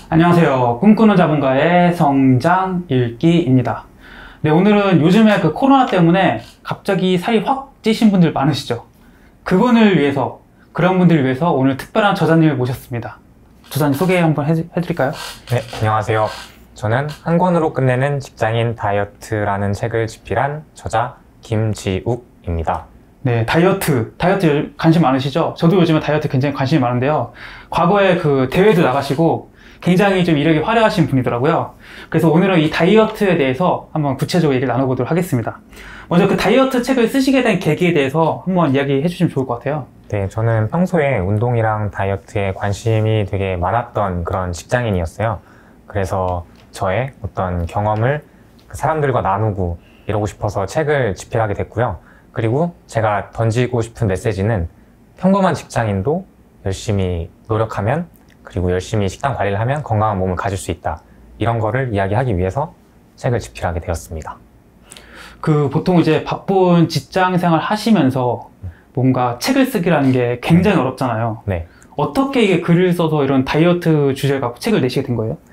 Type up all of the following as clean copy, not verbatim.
안녕하세요. 꿈꾸는 자본가의 성장 읽기입니다. 네, 오늘은 요즘에 그 코로나 때문에 갑자기 살이 확 찌신 분들 많으시죠? 그분을 위해서, 그런 분들을 위해서 오늘 특별한 저자님을 모셨습니다. 저자님 소개 한번 해드릴까요? 네, 안녕하세요. 저는 한 권으로 끝내는 직장인 다이어트라는 책을 집필한 저자 김지욱입니다. 네, 다이어트 관심 많으시죠? 저도 요즘에 다이어트 굉장히 관심이 많은데요. 과거에 그 대회도 나가시고 굉장히 좀 이력이 화려하신 분이더라고요. 그래서 오늘은 이 다이어트에 대해서 한번 구체적으로 얘기를 나눠보도록 하겠습니다. 먼저 그 다이어트 책을 쓰시게 된 계기에 대해서 한번 이야기해 주시면 좋을 것 같아요. 네, 저는 평소에 운동이랑 다이어트에 관심이 되게 많았던 그런 직장인이었어요. 그래서 저의 어떤 경험을 사람들과 나누고 이러고 싶어서 책을 집필하게 됐고요. 그리고 제가 던지고 싶은 메시지는 평범한 직장인도 열심히 노력하면, 그리고 열심히 식단 관리를 하면 건강한 몸을 가질 수 있다. 이런 거를 이야기하기 위해서 책을 집필하게 되었습니다. 그 보통 이제 바쁜 직장 생활 하시면서 뭔가 책을 쓰기라는 게 굉장히 어렵잖아요. 네. 어떻게 이게 글을 써서 이런 다이어트 주제를 갖고 책을 내시게 된 거예요?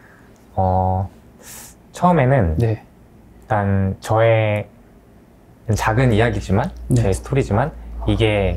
처음에는 네. 일단 저의 작은 이야기지만, 네. 제 스토리지만 이게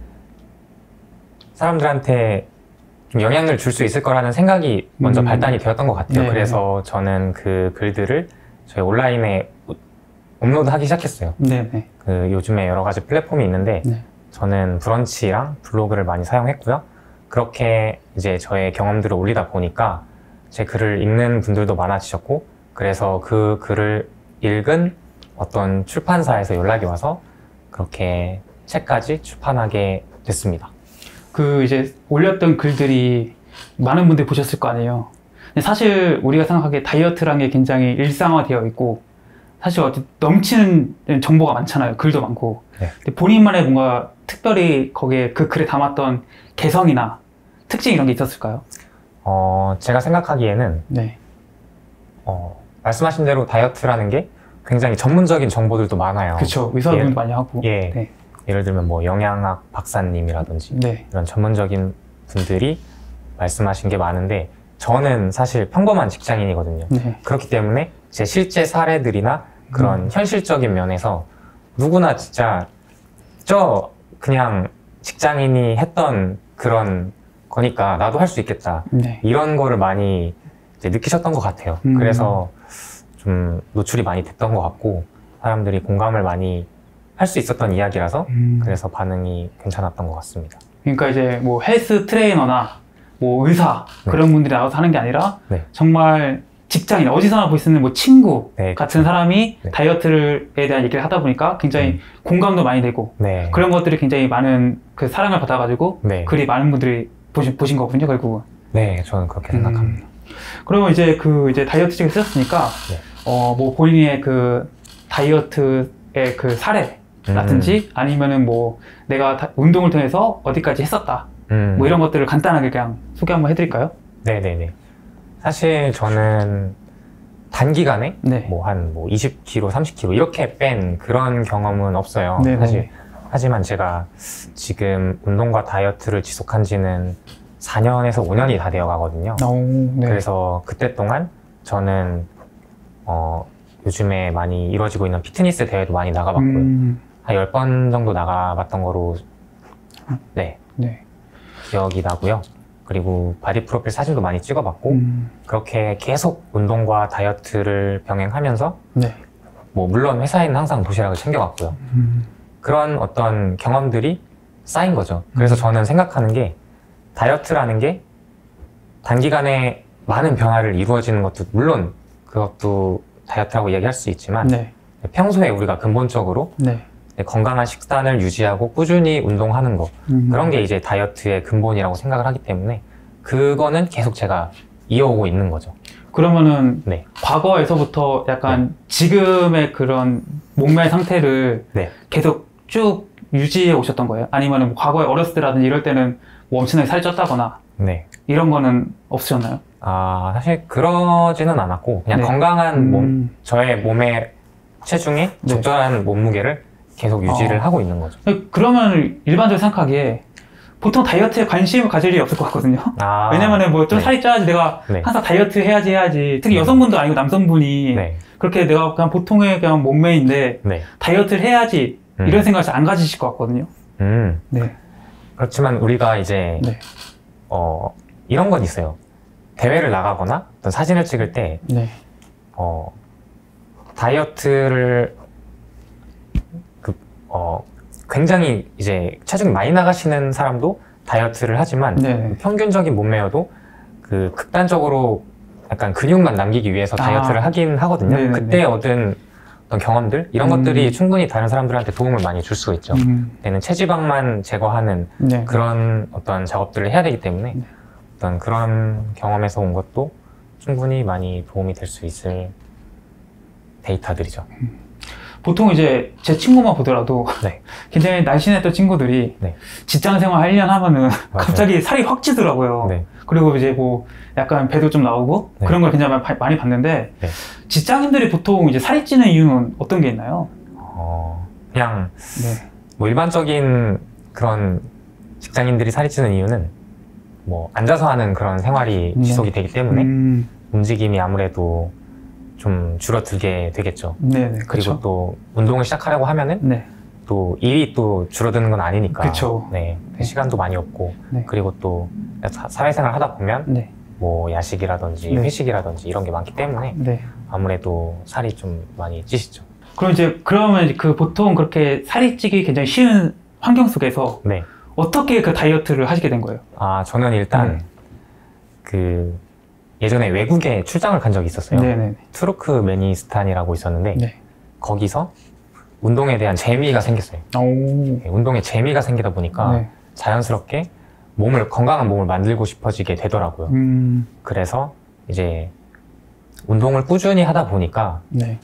사람들한테 좀 영향을 줄 수 있을 거라는 생각이 먼저 발단이 되었던 것 같아요. 네. 그래서 저는 그 글들을 저희 온라인에 업로드하기 시작했어요. 네네. 그 요즘에 여러 가지 플랫폼이 있는데 네. 저는 브런치랑 블로그를 많이 사용했고요. 그렇게 이제 저의 경험들을 올리다 보니까 제 글을 읽는 분들도 많아지셨고, 그래서 그 글을 읽은 어떤 출판사에서 연락이 와서 그렇게 책까지 출판하게 됐습니다. 그 이제 올렸던 글들이 많은 분들이 보셨을 거 아니에요. 근데 사실 우리가 생각하기에 다이어트라는 게 굉장히 일상화되어 있고 사실 넘치는 정보가 많잖아요. 글도 많고. 네. 근데 본인만의 뭔가 특별히 거기에 그 글에 담았던 개성이나 특징 이런 게 있었을까요? 제가 생각하기에는 네. 말씀하신 대로 다이어트라는 게 굉장히 전문적인 정보들도 많아요. 그렇죠. 의사분도 많이 하고. 예. 네. 예를 들면 뭐 영양학 박사님이라든지 네. 이런 전문적인 분들이 말씀하신 게 많은데, 저는 사실 평범한 직장인이거든요. 네. 그렇기 때문에 제 실제 사례들이나 그런 현실적인 면에서 누구나 진짜 그냥 직장인이 했던 그런 거니까 나도 할 수 있겠다. 네. 이런 거를 많이 이제 느끼셨던 것 같아요. 그래서 좀 노출이 많이 됐던 것 같고, 사람들이 공감을 많이 할 수 있었던 이야기라서 그래서 반응이 괜찮았던 것 같습니다. 그러니까 이제 뭐 헬스 트레이너나 뭐 의사 그런 분들이 나와서 하는 게 아니라 네. 정말 직장인, 어디서나 볼 수 있는 뭐 친구 네, 같은 그렇죠. 사람이 네. 다이어트에 대한 얘기를 하다 보니까 굉장히 공감도 많이 되고 네. 그런 것들이 굉장히 많은 그 사랑을 받아가지고 네. 글이 많은 분들이 보신 거군요, 결국은. 네, 저는 그렇게 생각합니다. 그러면 이제 이제 다이어트 책을 쓰셨으니까 네. 뭐 본인의 그 다이어트의 그 사례라든지 아니면은 뭐 내가 운동을 통해서 어디까지 했었다. 뭐 이런 것들을 간단하게 그냥 소개 한번 해드릴까요? 네네네. 사실 저는 단기간에 네. 뭐 한 20kg, 30kg 이렇게 뺀 그런 경험은 없어요. 네네. 사실. 하지만 제가 지금 운동과 다이어트를 지속한 지는 4년에서 5년이 다 되어 가거든요. 네. 그래서 그때 동안 저는 요즘에 많이 이루어지고 있는 피트니스 대회도 많이 나가봤고요. 한 10번 정도 나가봤던 거로 네. 기억이 나고요. 그리고 바디 프로필 사진도 많이 찍어봤고 그렇게 계속 운동과 다이어트를 병행하면서 네. 뭐 물론 회사에는 항상 도시락을 챙겨갔고요. 그런 어떤 경험들이 쌓인 거죠. 그래서 저는 생각하는 게 다이어트라는 게 단기간에 많은 변화를 이루어지는 것도 물론 그것도 다이어트라고 이야기할 수 있지만 네. 평소에 우리가 근본적으로 네. 건강한 식단을 유지하고 꾸준히 운동하는 거 그런 게 이제 다이어트의 근본이라고 생각을 하기 때문에 그거는 계속 제가 이어오고 있는 거죠. 그러면은 네. 과거에서부터 약간 지금의 그런 몸매 상태를 계속 쭉 유지해 오셨던 거예요? 아니면 뭐 과거에 어렸을 때라든지 이럴 때는 뭐 엄청나게 살이 쪘다거나 이런 거는 없으셨나요? 사실 그러지는 않았고 그냥 건강한 저의 몸의 체중에 적절한 몸무게를 계속 유지를 하고 있는 거죠. 그러면 일반적으로 생각하기에 보통 다이어트에 관심을 가질 일이 없을 것 같거든요. 아, 왜냐면은 뭐 좀 네. 살이 쪄야지 내가 네. 항상 다이어트 해야지. 특히 여성분도 아니고 남성분이 네. 그렇게 내가 그냥 보통의 그냥 몸매인데 네. 다이어트를 해야지 이런 생각을 잘 안 가지실 것 같거든요. 네. 그렇지만 우리가 이제 네. 이런 건 있어요. 대회를 나가거나 어떤 사진을 찍을 때 네. 다이어트를 굉장히 이제 체중이 많이 나가시는 사람도 다이어트를 하지만 네. 평균적인 몸매여도 그 극단적으로 약간 근육만 남기기 위해서 다이어트를 하긴 하거든요. 네네네. 그때 얻은 어떤 경험들 이런 것들이 충분히 다른 사람들한테 도움을 많이 줄 수가 있죠. 그때는 체지방만 제거하는 네. 그런 어떤 작업들을 해야 되기 때문에 네. 어떤 그런 경험에서 온 것도 충분히 많이 도움이 될 수 있을 데이터들이죠. 보통 이제 제 친구만 보더라도 네. 굉장히 날씬했던 친구들이 네. 직장 생활 1년 하면은 갑자기 살이 확 찌더라고요. 네. 그리고 이제 뭐 약간 배도 좀 나오고 네. 그런 걸 굉장히 많이 봤는데 네. 직장인들이 보통 이제 살이 찌는 이유는 어떤 게 있나요? 그냥 네. 뭐 일반적인 그런 직장인들이 살이 찌는 이유는 뭐 앉아서 하는 그런 생활이 네. 지속이 되기 때문에 움직임이 아무래도 좀 줄어들게 되겠죠. 네네. 그리고 그쵸. 또 운동을 시작하려고 하면은 네. 또 일이 또 줄어드는 건 아니니까. 그쵸. 네. 네. 시간도 많이 없고. 네. 그리고 또 사회생활 하다 보면 네. 뭐 야식이라든지 네. 회식이라든지 이런 게 많기 때문에 네. 아무래도 살이 좀 많이 찌시죠. 그러면 그 보통 그렇게 살이 찌기 굉장히 쉬운 환경 속에서 네. 어떻게 그 다이어트를 하시게 된 거예요? 저는 일단 네. 그 예전에 외국에 출장을 간 적이 있었어요. 네네. 투르크메니스탄이라고 있었는데 네. 거기서 운동에 대한 재미가 생겼어요. 오. 네, 운동에 재미가 생기다 보니까 네. 자연스럽게 건강한 몸을 만들고 싶어지게 되더라고요. 그래서 이제 운동을 꾸준히 하다 보니까 네.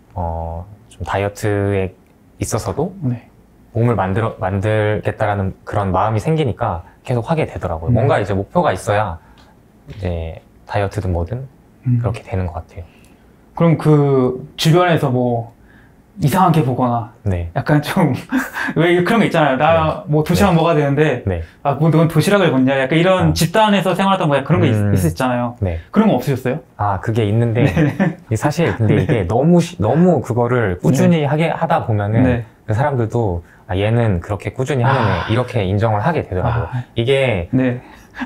좀 다이어트에 있어서도 네. 몸을 만들겠다라는 그런 마음이 생기니까 계속 하게 되더라고요. 뭔가 이제 목표가 있어야 이제 다이어트든 뭐든 그렇게 되는 것 같아요. 그럼 그 주변에서 뭐 이상하게 보거나 네. 약간 좀 왜 그런 거 있잖아요. 나 뭐 도시락 네. 먹어야 되는데 네. 뭐 넌 도시락을 먹냐? 약간 이런 집단에서 생활하다 보면 그런 거 있었잖아요. 네. 그런 거 없으셨어요? 그게 있는데 사실 근데 이게 너무 그거를 꾸준히 하다 보면은 네. 그 사람들도 얘는 그렇게 꾸준히 하는 애 이렇게 인정을 하게 되더라고요. 이게 네.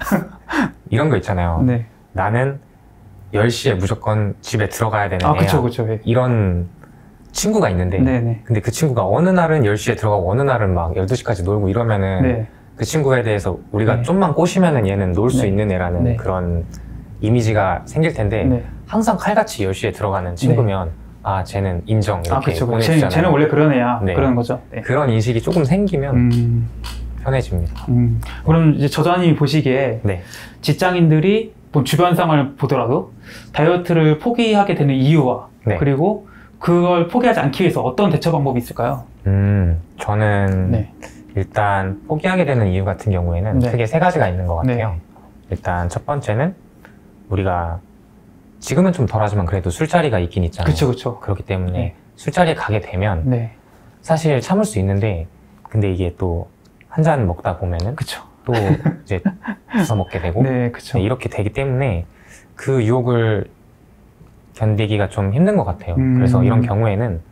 이런 거 있잖아요. 네. 나는 10시에 무조건 집에 들어가야 되는 애야. 그쵸. 예. 이런 친구가 있는데 네네. 근데 그 친구가 어느 날은 10시에 들어가고 어느 날은 막 12시까지 놀고 이러면은 네. 그 친구에 대해서 우리가 네. 좀만 꼬시면은 얘는 놀 수 네. 있는 애라는 네. 그런 이미지가 생길 텐데 네. 항상 칼같이 10시에 들어가는 친구면 쟤는 인정 이렇게 그쵸. 보내주잖아요. 쟤는 원래 그런 애야. 네. 그런 거죠. 네. 그런 인식이 조금 생기면 편해집니다. 그럼 이제 저자님이 보시기에 네. 직장인들이 뭐 주변 상황을 보더라도 다이어트를 포기하게 되는 이유와 네. 그리고 그걸 포기하지 않기 위해서 어떤 대처 방법이 있을까요? 저는 네. 일단 포기하게 되는 이유 같은 경우에는 네. 크게 3가지가 있는 것 같아요. 네. 일단 첫 번째는 우리가 지금은 좀 덜하지만 그래도 술자리가 있긴 있잖아요. 그쵸. 그렇기 때문에 네. 술자리에 가게 되면 네. 사실 참을 수 있는데 근데 이게 또 한 잔 먹다 보면은 그쵸. 또 이제 주워 먹게 되고 네, 그쵸. 네, 이렇게 되기 때문에 그 유혹을 견디기가 좀 힘든 것 같아요. 그래서 이런 경우에는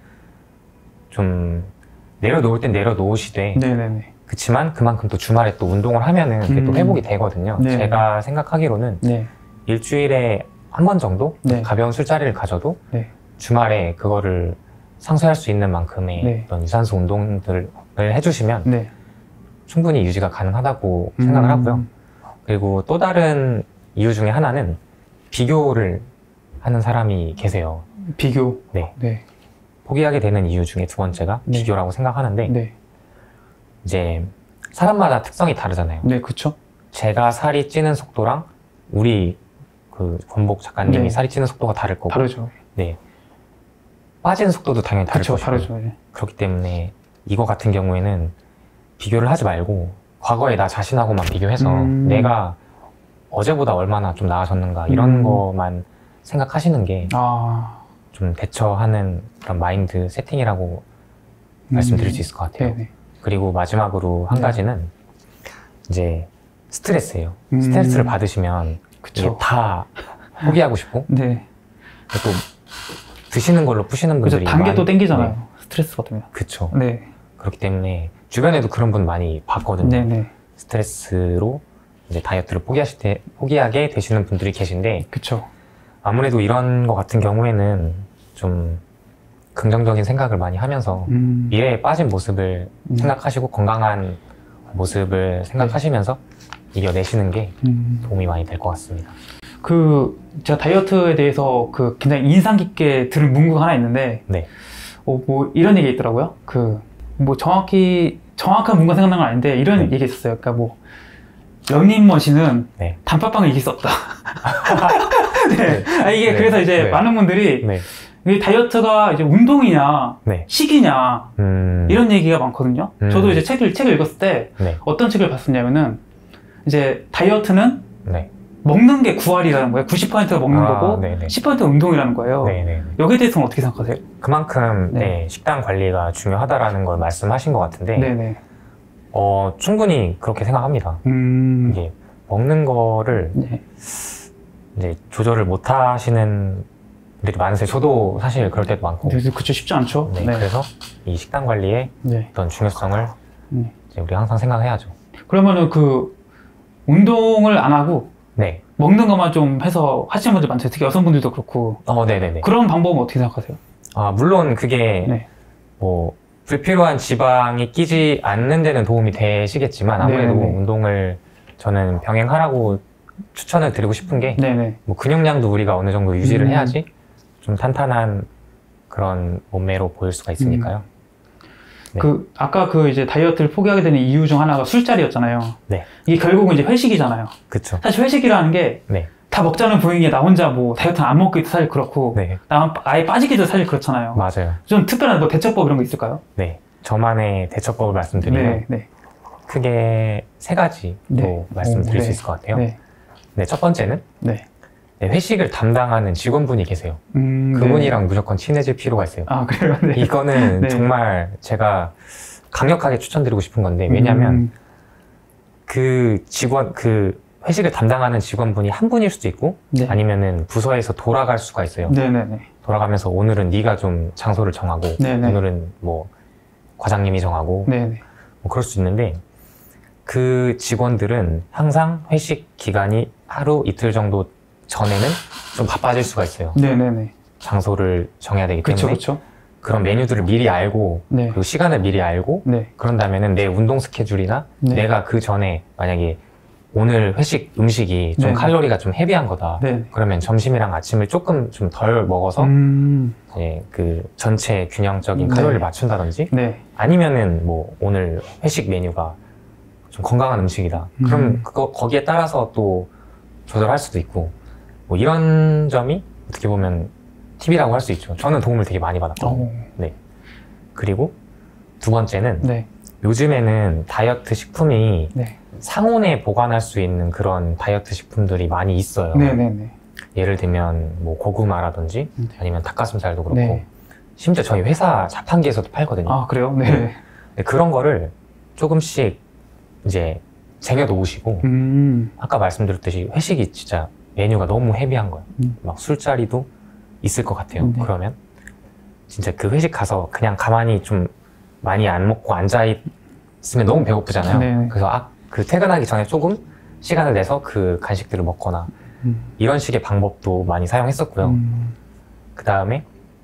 좀 내려놓을 땐 내려놓으시되 네네네. 그치만 그만큼 또 주말에 또 운동을 하면은 그게 또 회복이 되거든요. 네. 제가 생각하기로는 네. 일주일에 한 번 정도 네. 가벼운 술자리를 가져도 네. 주말에 그거를 상쇄할 수 있는 만큼의 네. 어떤 유산소 운동들을 해주시면 네. 충분히 유지가 가능하다고 생각을 하고요. 그리고 또 다른 이유 중에 하나는 비교를 하는 사람이 계세요. 비교. 네. 네. 포기하게 되는 이유 중에 두 번째가 네. 비교라고 생각하는데 네. 이제 사람마다 특성이 다르잖아요. 네, 그쵸. 제가 살이 찌는 속도랑 우리 그 권복 작가님이 네. 살이 찌는 속도가 다를 거고 다르죠. 네. 빠지는 속도도 당연히 다를 그쵸, 것이고 다르죠. 네. 그렇기 때문에 이거 같은 경우에는 비교를 하지 말고 과거에 나 자신하고만 비교해서 내가 어제보다 얼마나 좀 나아졌는가 이런 거만 생각하시는 게 좀 대처하는 그런 마인드 세팅이라고 말씀드릴 수 있을 것 같아요. 네네. 그리고 마지막으로 한 네. 가지는 이제 스트레스예요. 스트레스를 받으시면 그쵸. 이게 다 포기하고 싶고 네. 또 드시는 걸로 푸시는 그죠. 분들이 단계 또 땡기잖아요. 네. 스트레스 받으면. 그쵸. 네. 그렇기 때문에 주변에도 그런 분 많이 봤거든요. 네네. 스트레스로 이제 다이어트를 포기하게 되시는 분들이 계신데 그쵸. 아무래도 이런 거 같은 경우에는 좀 긍정적인 생각을 많이 하면서 미래에 빠진 모습을 생각하시고 건강한 모습을 생각하시면서 이겨내시는 게 도움이 많이 될 것 같습니다. 제가 다이어트에 대해서 굉장히 인상 깊게 들은 문구가 하나 있는데, 네. 뭐 이런 얘기 있더라고요. 뭐 정확한 문구가 생각나는 건 아닌데, 이런 얘기 있었어요. 그러니까 뭐, 런닝머신은 네. 단팥빵을 이길 수 없다. 네. 이게 네. 그래서 이제 네. 많은 분들이, 네. 이게 다이어트가 이제 운동이냐, 네. 식이냐, 이런 얘기가 많거든요. 저도 이제 책을 읽었을 때, 네. 어떤 책을 봤었냐면은, 이제 다이어트는 네. 먹는 게 9할이라는 거예요. 90%가 먹는 거고, 네네. 10%가 운동이라는 거예요. 네네. 여기에 대해서는 어떻게 생각하세요? 그만큼 네. 네, 식단 관리가 중요하다라는 걸 말씀하신 것 같은데 네네. 충분히 그렇게 생각합니다. 이게 먹는 거를 네. 이제 조절을 못 하시는 분들이 많으세요. 저도 사실 그럴 때도 많고. 그쵸, 쉽지 않죠. 네, 그래서 이 식단 관리의 네. 어떤 중요성을 이제 우리 항상 생각해야죠. 그러면은 운동을 안 하고 네. 먹는 것만 좀 해서 하시는 분들 많죠. 특히 여성분들도 그렇고. 네네네. 그런 방법은 어떻게 생각하세요? 물론 그게 네. 뭐 불필요한 지방이 끼지 않는 데는 도움이 되시겠지만 아무래도 네네. 운동을 저는 병행하라고 추천을 드리고 싶은 게 네네. 뭐 근육량도 우리가 어느 정도 유지를 해야지 좀 탄탄한 그런 몸매로 보일 수가 있으니까요. 네. 아까 이제 다이어트를 포기하게 되는 이유 중 하나가 술자리였잖아요. 네. 이게 결국은 이제 회식이잖아요. 그쵸. 사실 회식이라는 게 다 네. 먹자는 분위기에 나 혼자 뭐 다이어트는 안 먹기도 사실 그렇고, 네. 나 아예 빠지기도 사실 그렇잖아요. 맞아요. 좀 특별한 뭐 대처법 이런 거 있을까요? 네. 저만의 대처법을 말씀드리면 네. 크게 3가지로 네. 말씀드릴 네. 수 있을 것 같아요. 네. 네. 첫 번째는 네. 회식을 담당하는 직원분이 계세요. 그분이랑 무조건 친해질 필요가 있어요. 그래요? 네. 이거는 네. 정말 제가 강력하게 추천드리고 싶은 건데, 왜냐면 회식을 담당하는 직원분이 한 분일 수도 있고, 네. 아니면은 부서에서 돌아갈 수가 있어요. 네네네. 돌아가면서 오늘은 네가 좀 장소를 정하고, 네네. 오늘은 뭐 과장님이 정하고, 네네. 뭐 그럴 수 있는데, 그 직원들은 항상 회식 기간이 하루 이틀 정도 전에는 좀 바빠질 수가 있어요. 네네네. 장소를 정해야 되기 때문에. 그쵸. 그런 메뉴들을 미리 알고, 네. 그리고 시간을 미리 알고, 네. 그런다면은 내 운동 스케줄이나 네. 내가 그 전에 만약에 오늘 회식 음식이 좀 네. 칼로리가 좀 헤비한 거다. 네. 그러면 점심이랑 아침을 조금 좀 덜 먹어서 이제 그 전체 균형적인 네. 칼로리를 맞춘다든지, 네. 아니면은 뭐 오늘 회식 메뉴가 좀 건강한 음식이다. 그럼 거기에 따라서 또 조절할 수도 있고, 뭐 이런 점이 어떻게 보면 팁이라고 할 수 있죠. 저는 도움을 되게 많이 받았거든요. 네. 그리고 두 번째는 네. 요즘에는 다이어트 식품이 네. 상온에 보관할 수 있는 그런 다이어트 식품들이 많이 있어요. 네네네. 예를 들면 뭐 고구마라든지 아니면 닭가슴살도 그렇고, 네. 심지어 저희 회사 자판기에서도 팔거든요. 그래요? 네. 네, 그런 거를 조금씩 이제 쟁여 놓으시고, 아까 말씀드렸듯이 회식이 진짜 메뉴가 너무 헤비한 거예요. 막 술자리도 있을 것 같아요. 네. 그러면 진짜 그 회식 가서 그냥 가만히 좀 많이 안 먹고 앉아 있으면 너무 배고프잖아요. 네. 그래서 퇴근하기 전에 조금 시간을 내서 그 간식들을 먹거나 이런 식의 방법도 많이 사용했었고요. 그 다음에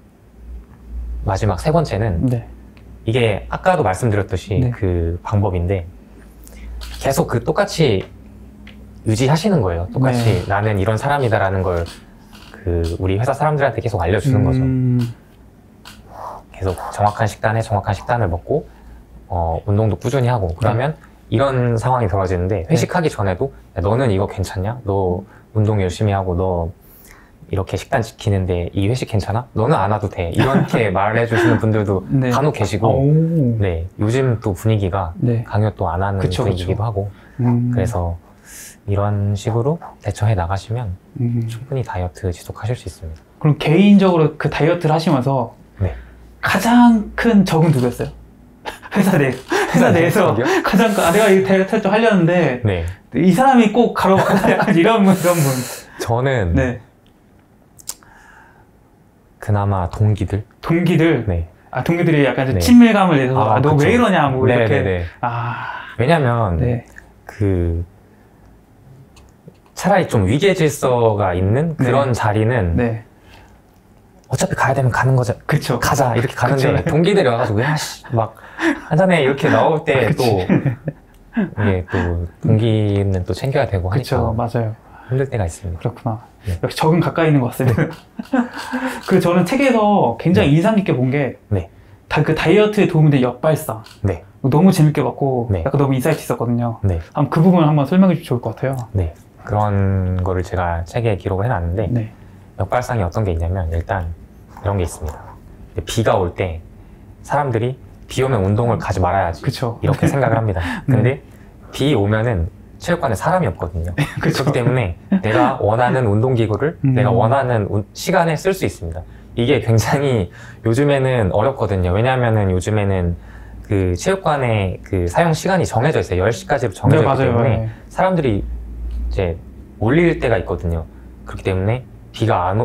마지막 3번째는 네. 이게 아까도 말씀드렸듯이 네. 그 방법인데, 계속 똑같이 유지하시는 거예요. 똑같이 나는 이런 사람이다라는 걸 우리 회사 사람들한테 계속 알려주는 거죠. 계속 정확한 식단을 먹고, 운동도 꾸준히 하고, 그러면 이런 상황이 벌어지는데, 회식하기 전에도, 야, 너는 이거 괜찮냐? 너 운동 열심히 하고, 너 이렇게 식단 지키는데 이 회식 괜찮아? 너는 안 와도 돼. 이렇게 말해주시는 분들도 네. 간혹 계시고, 네, 요즘 또 분위기가 네. 강요 또 안 하는 분위기기도 하고, 그래서 이런 식으로 대처해 나가시면 충분히 다이어트 지속하실 수 있습니다. 그럼 개인적으로 다이어트를 하시면서 네. 가장 큰 적은 누구였어요? 회사 내 회사 내에서 가장 내가 이 다이어트 좀 하려는데 네. 이 사람이 꼭 가라고 약간 이런 분. 저는 네. 그나마 동기들. 네. 동기들이 약간 좀 네. 친밀감을 내서 너 왜 이러냐 뭐 네, 이렇게. 네, 네. 아. 왜냐면 네. 차라리 좀 위계 질서가 있는 그런 자리는 네. 어차피 가야 되면 가는 거죠. 그쵸. 가자 이렇게 가는데 그쵸. 동기들이 와가지고 야씨 막 한잔해 이렇게 나올 때 또 이게 또 동기는 또 챙겨야 되고 하니까 그쵸. 맞아요. 힘들 때가 있습니다. 그렇구나. 네. 역시 적응 가까이 있는 것 같습니다. 저는 책에서 굉장히 인상 깊게 본 게 네. 그 다이어트에 도움이 된 역발상. 네. 너무 재밌게 봤고 네. 약간 너무 인사이트 있었거든요. 네. 한번 그 부분을 한번 설명해 주시면 좋을 것 같아요. 네. 그런 거를 제가 책에 기록을 해놨는데 네. 역발상이 어떤 게 있냐면 일단 이런 게 있습니다. 비가 올 때 사람들이 비 오면 운동을 가지 말아야지 그쵸. 이렇게 생각을 합니다. 근데 비 오면은 체육관에 사람이 없거든요. 그렇기 때문에 내가 원하는 운동기구를 내가 원하는 시간에 쓸 수 있습니다. 이게 굉장히 요즘에는 어렵거든요. 왜냐하면은 요즘에는 그 체육관의 그 사용 시간이 정해져 있어요. 10시까지로 정해져 있기 때문에 네. 사람들이 이제 몰릴 때가 있거든요. 그렇기 때문에 비가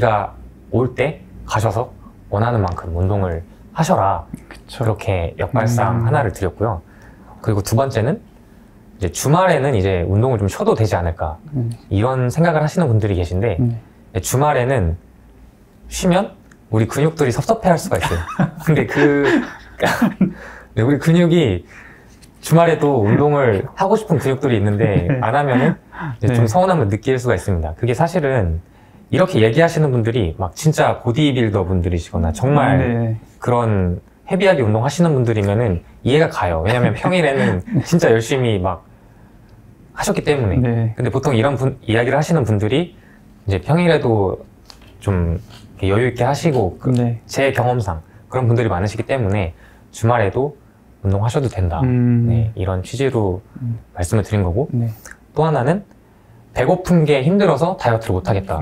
올 때 가셔서 원하는 만큼 운동을 하셔라. 그쵸. 그렇게 역발상 하나를 드렸고요. 그리고 두 번째는 이제 주말에는 이제 운동을 좀 쉬어도 되지 않을까 이런 생각을 하시는 분들이 계신데 주말에는 쉬면 우리 근육들이 섭섭해할 수가 있어요. 근데 네, 우리 근육이 주말에도 운동을 하고 싶은 근육들이 있는데 안 하면은 이제 좀 서운함을 느낄 수가 있습니다. 그게 사실은 이렇게 얘기하시는 분들이 막 진짜 보디빌더 분들이시거나 정말 그런 헤비하게 운동하시는 분들이면은 이해가 가요. 왜냐면 평일에는 진짜 열심히 막 하셨기 때문에. 근데 보통 이런 이야기를 하시는 분들이 이제 평일에도 좀 여유 있게 하시고 제 경험상 그런 분들이 많으시기 때문에 주말에도 운동하셔도 된다. 네, 이런 취지로 말씀을 드린 거고 또 하나는 배고픈 게 힘들어서 다이어트를 못하겠다.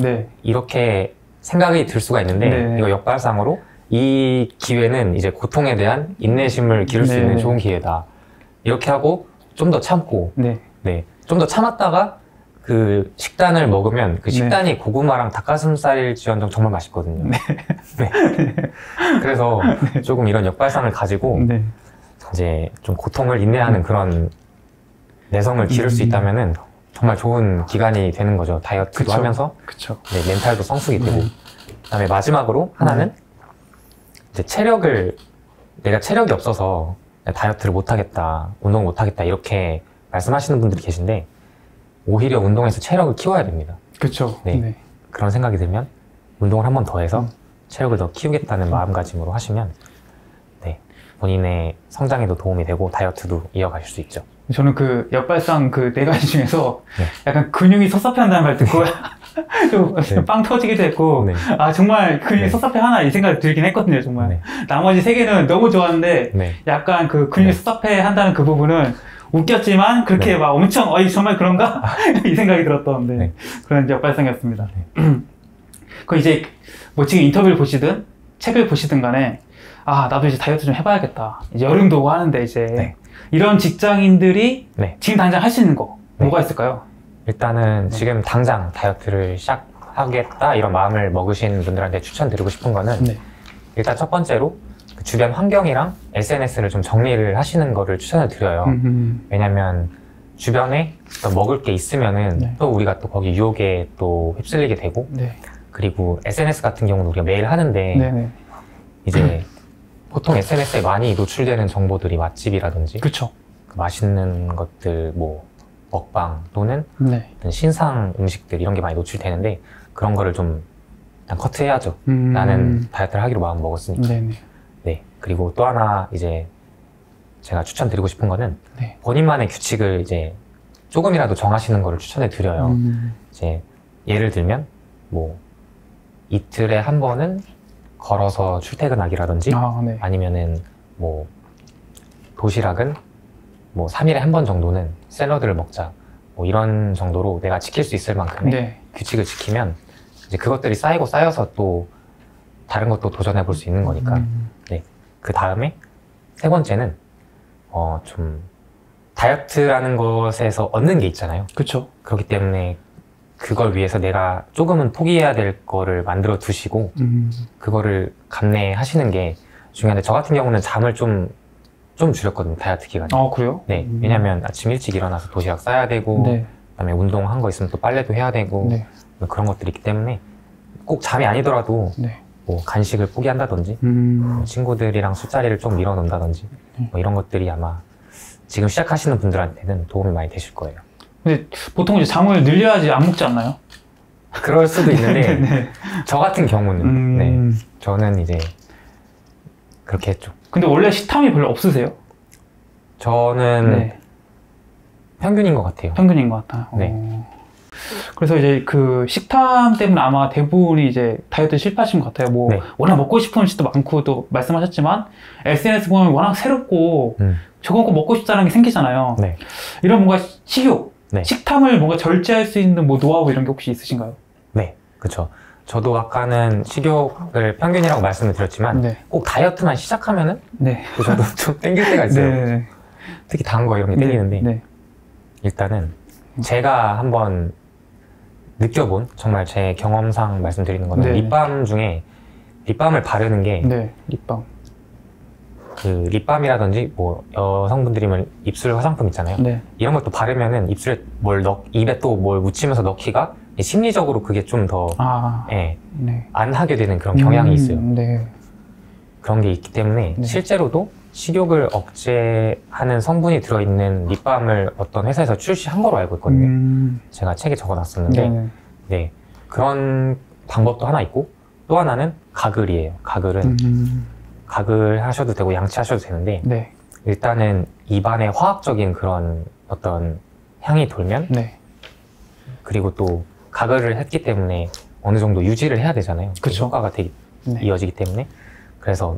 이렇게 생각이 들 수가 있는데 이거 역발상으로 이 기회는 이제 고통에 대한 인내심을 기를 수 있는 좋은 기회다. 이렇게 하고 좀 더 참고 좀 더 참았다가 그 식단을 먹으면 그 식단이 고구마랑 닭가슴살일지언정 정말 맛있거든요. 그래서 조금 이런 역발상을 가지고 이제 좀 고통을 인내하는 그런 내성을 기를 수 있다면은 정말 좋은 기간이 되는 거죠. 다이어트도 하면서 멘탈도 성숙이 되고 그다음에 마지막으로 하나는 이제 내가 체력이 없어서 다이어트를 못하겠다, 운동을 못하겠다 이렇게 말씀하시는 분들이 계신데 오히려 운동에서 체력을 키워야 됩니다. 그런 생각이 들면 운동을 한 번 더 해서 체력을 더 키우겠다는 마음가짐으로 하시면 본인의 성장에도 도움이 되고 다이어트도 이어가실 수 있죠. 저는 그 역발상 그 4가지 중에서 약간 근육이 섭섭해한다는 말 듣고 좀 빵 터지기도 했고 아 정말 근육이 섭섭해하나 이 생각이 들긴 했거든요. 정말 나머지 3개는 너무 좋았는데 약간 그 근육이 섭섭해한다는 그 부분은 웃겼지만 그렇게 막 엄청 정말 그런가? 이 생각이 들었던 그런 역발상이었습니다. 그 이제 뭐 지금 인터뷰를 보시든 책을 보시든 간에 아 나도 이제 다이어트 좀 해봐야겠다. 이제 여름도 오고 하는데 이제 이런 직장인들이 지금 당장 할 수 있는 거 뭐가 있을까요? 일단은 지금 당장 다이어트를 시작하겠다 이런 마음을 먹으신 분들한테 추천드리고 싶은 거는 일단 첫 번째로 그 주변 환경이랑 SNS를 좀 정리를 하시는 거를 추천을 드려요. 왜냐면 주변에 또 먹을 게 있으면은 또 우리가 또 거기 유혹에 또 휩쓸리게 되고 그리고 SNS 같은 경우는 우리가 매일 하는데 이제 보통 SNS에 많이 노출되는 정보들이 맛집이라든지 그 맛있는 것들 뭐 먹방 또는 어떤 신상 음식들 이런 게 많이 노출되는데 그런 거를 좀 일단 커트해야죠. 나는 다이어트를 하기로 마음 먹었으니까. 그리고 또 하나 이제 제가 추천드리고 싶은 거는 본인만의 규칙을 이제 조금이라도 정하시는 거를 추천해 드려요. 이제 예를 들면 뭐 이틀에 한 번은 걸어서 출퇴근하기라든지 아니면은 뭐 도시락은 뭐 3일에 한 번 정도는 샐러드를 먹자 뭐 이런 정도로 내가 지킬 수 있을 만큼의 규칙을 지키면 이제 그것들이 쌓이고 쌓여서 또 다른 것도 도전해 볼 수 있는 거니까 그 다음에 세 번째는 좀 다이어트라는 것에서 얻는 게 있잖아요. 그쵸. 그렇기 때문에 그걸 위해서 내가 조금은 포기해야 될 거를 만들어 두시고 그거를 감내하시는 게 중요한데 저 같은 경우는 잠을 좀 줄였거든요. 다이어트 기간에. 그래요? 네. 왜냐면 아침 일찍 일어나서 도시락 싸야 되고 네. 그다음에 운동한 거 있으면 또 빨래도 해야 되고 네. 그런 것들이 있기 때문에 꼭 잠이 아니더라도 네. 뭐 간식을 포기한다든지 친구들이랑 술자리를 좀 밀어놓는다든지 뭐 이런 것들이 아마 지금 시작하시는 분들한테는 도움이 많이 되실 거예요. 근데 보통 이제 잠을 늘려야지 안 먹지 않나요? 그럴 수도 있는데 네. 저 같은 경우는 네, 저는 이제 그렇게 했죠. 근데 원래 식탐이 별로 없으세요? 저는 네. 평균인 것 같아요. 평균인 것 같아요. 네. 그래서 이제 그 식탐 때문에 아마 대부분이 이제 다이어트 실패하신 것 같아요. 뭐 네. 워낙 먹고 싶은 음식도 많고 또 말씀하셨지만 SNS 보면 워낙 새롭고 저거 꼭 먹고 싶다는 게 생기잖아요. 네. 이런 뭔가 식욕, 네. 식탐을 뭔가 절제할 수 있는 뭐 노하우 이런 게 혹시 있으신가요? 네, 그렇죠. 저도 아까는 식욕을 평균이라고 말씀을 드렸지만 네. 꼭 다이어트만 시작하면은 네. 저도 좀 땡길 때가 있어요. 네. 특히 단 거 이런 게 땡기는데 네. 일단은 제가 한번 느껴본 정말 제 경험상 말씀드리는 거는 네. 립밤 중에 립밤을 바르는 게 네. 립밤. 그 립밤이라든지 뭐 여성분들이면 입술 화장품 있잖아요. 네. 이런 것도 바르면은 입술에 입에 또 뭘 묻히면서 넣기가 심리적으로 그게 좀 더 네. 안 하게 되는 그런 경향이 있어요. 네. 그런 게 있기 때문에 네. 실제로도 식욕을 억제하는 성분이 들어있는 립밤을 어떤 회사에서 출시한 거로 알고 있거든요. 제가 책에 적어놨었는데 네. 네, 그런 방법도 하나 있고 또 하나는 가글이에요. 가글은 가글 하셔도 되고 양치하셔도 되는데 네. 일단은 입안에 화학적인 그런 어떤 향이 돌면 네. 그리고 또 가글을 했기 때문에 어느 정도 유지를 해야 되잖아요. 그쵸. 효과가 되게 네. 이어지기 때문에 그래서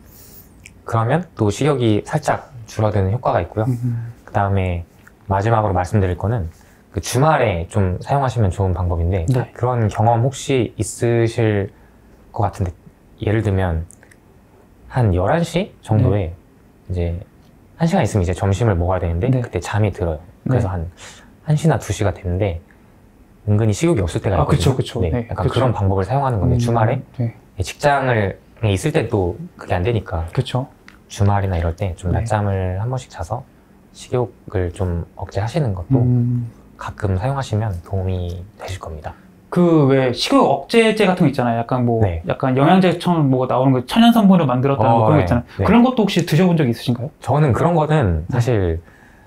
그러면 또 식욕이 살짝 줄어드는 효과가 있고요. 그 다음에 마지막으로 말씀드릴 거는 그 주말에 좀 사용하시면 좋은 방법인데 네. 그런 경험 혹시 있으실 것 같은데 예를 들면 한 11시 정도에 이제 1시간 있으면 이제 점심을 먹어야 되는데 네. 그때 잠이 들어요. 그래서 네. 한 1시나 2시가 됐는데 은근히 식욕이 없을 때가 있거든요. 그쵸. 네, 네. 약간 그쵸. 그런 방법을 사용하는 건데 주말에 네. 직장을 있을 때 또 그게 안 되니까 그쵸. 주말이나 이럴 때 좀 네. 낮잠을 한 번씩 자서 식욕을 좀 억제하시는 것도 가끔 사용하시면 도움이 되실 겁니다. 그 왜 식욕 억제제 같은 거 있잖아요. 약간 뭐 네. 약간 영양제처럼 뭐 나오는 거 천연 성분을 만들었다는 거 그런 거 네. 있잖아요. 네. 그런 것도 혹시 드셔본 적이 있으신가요? 저는 그런 거는 사실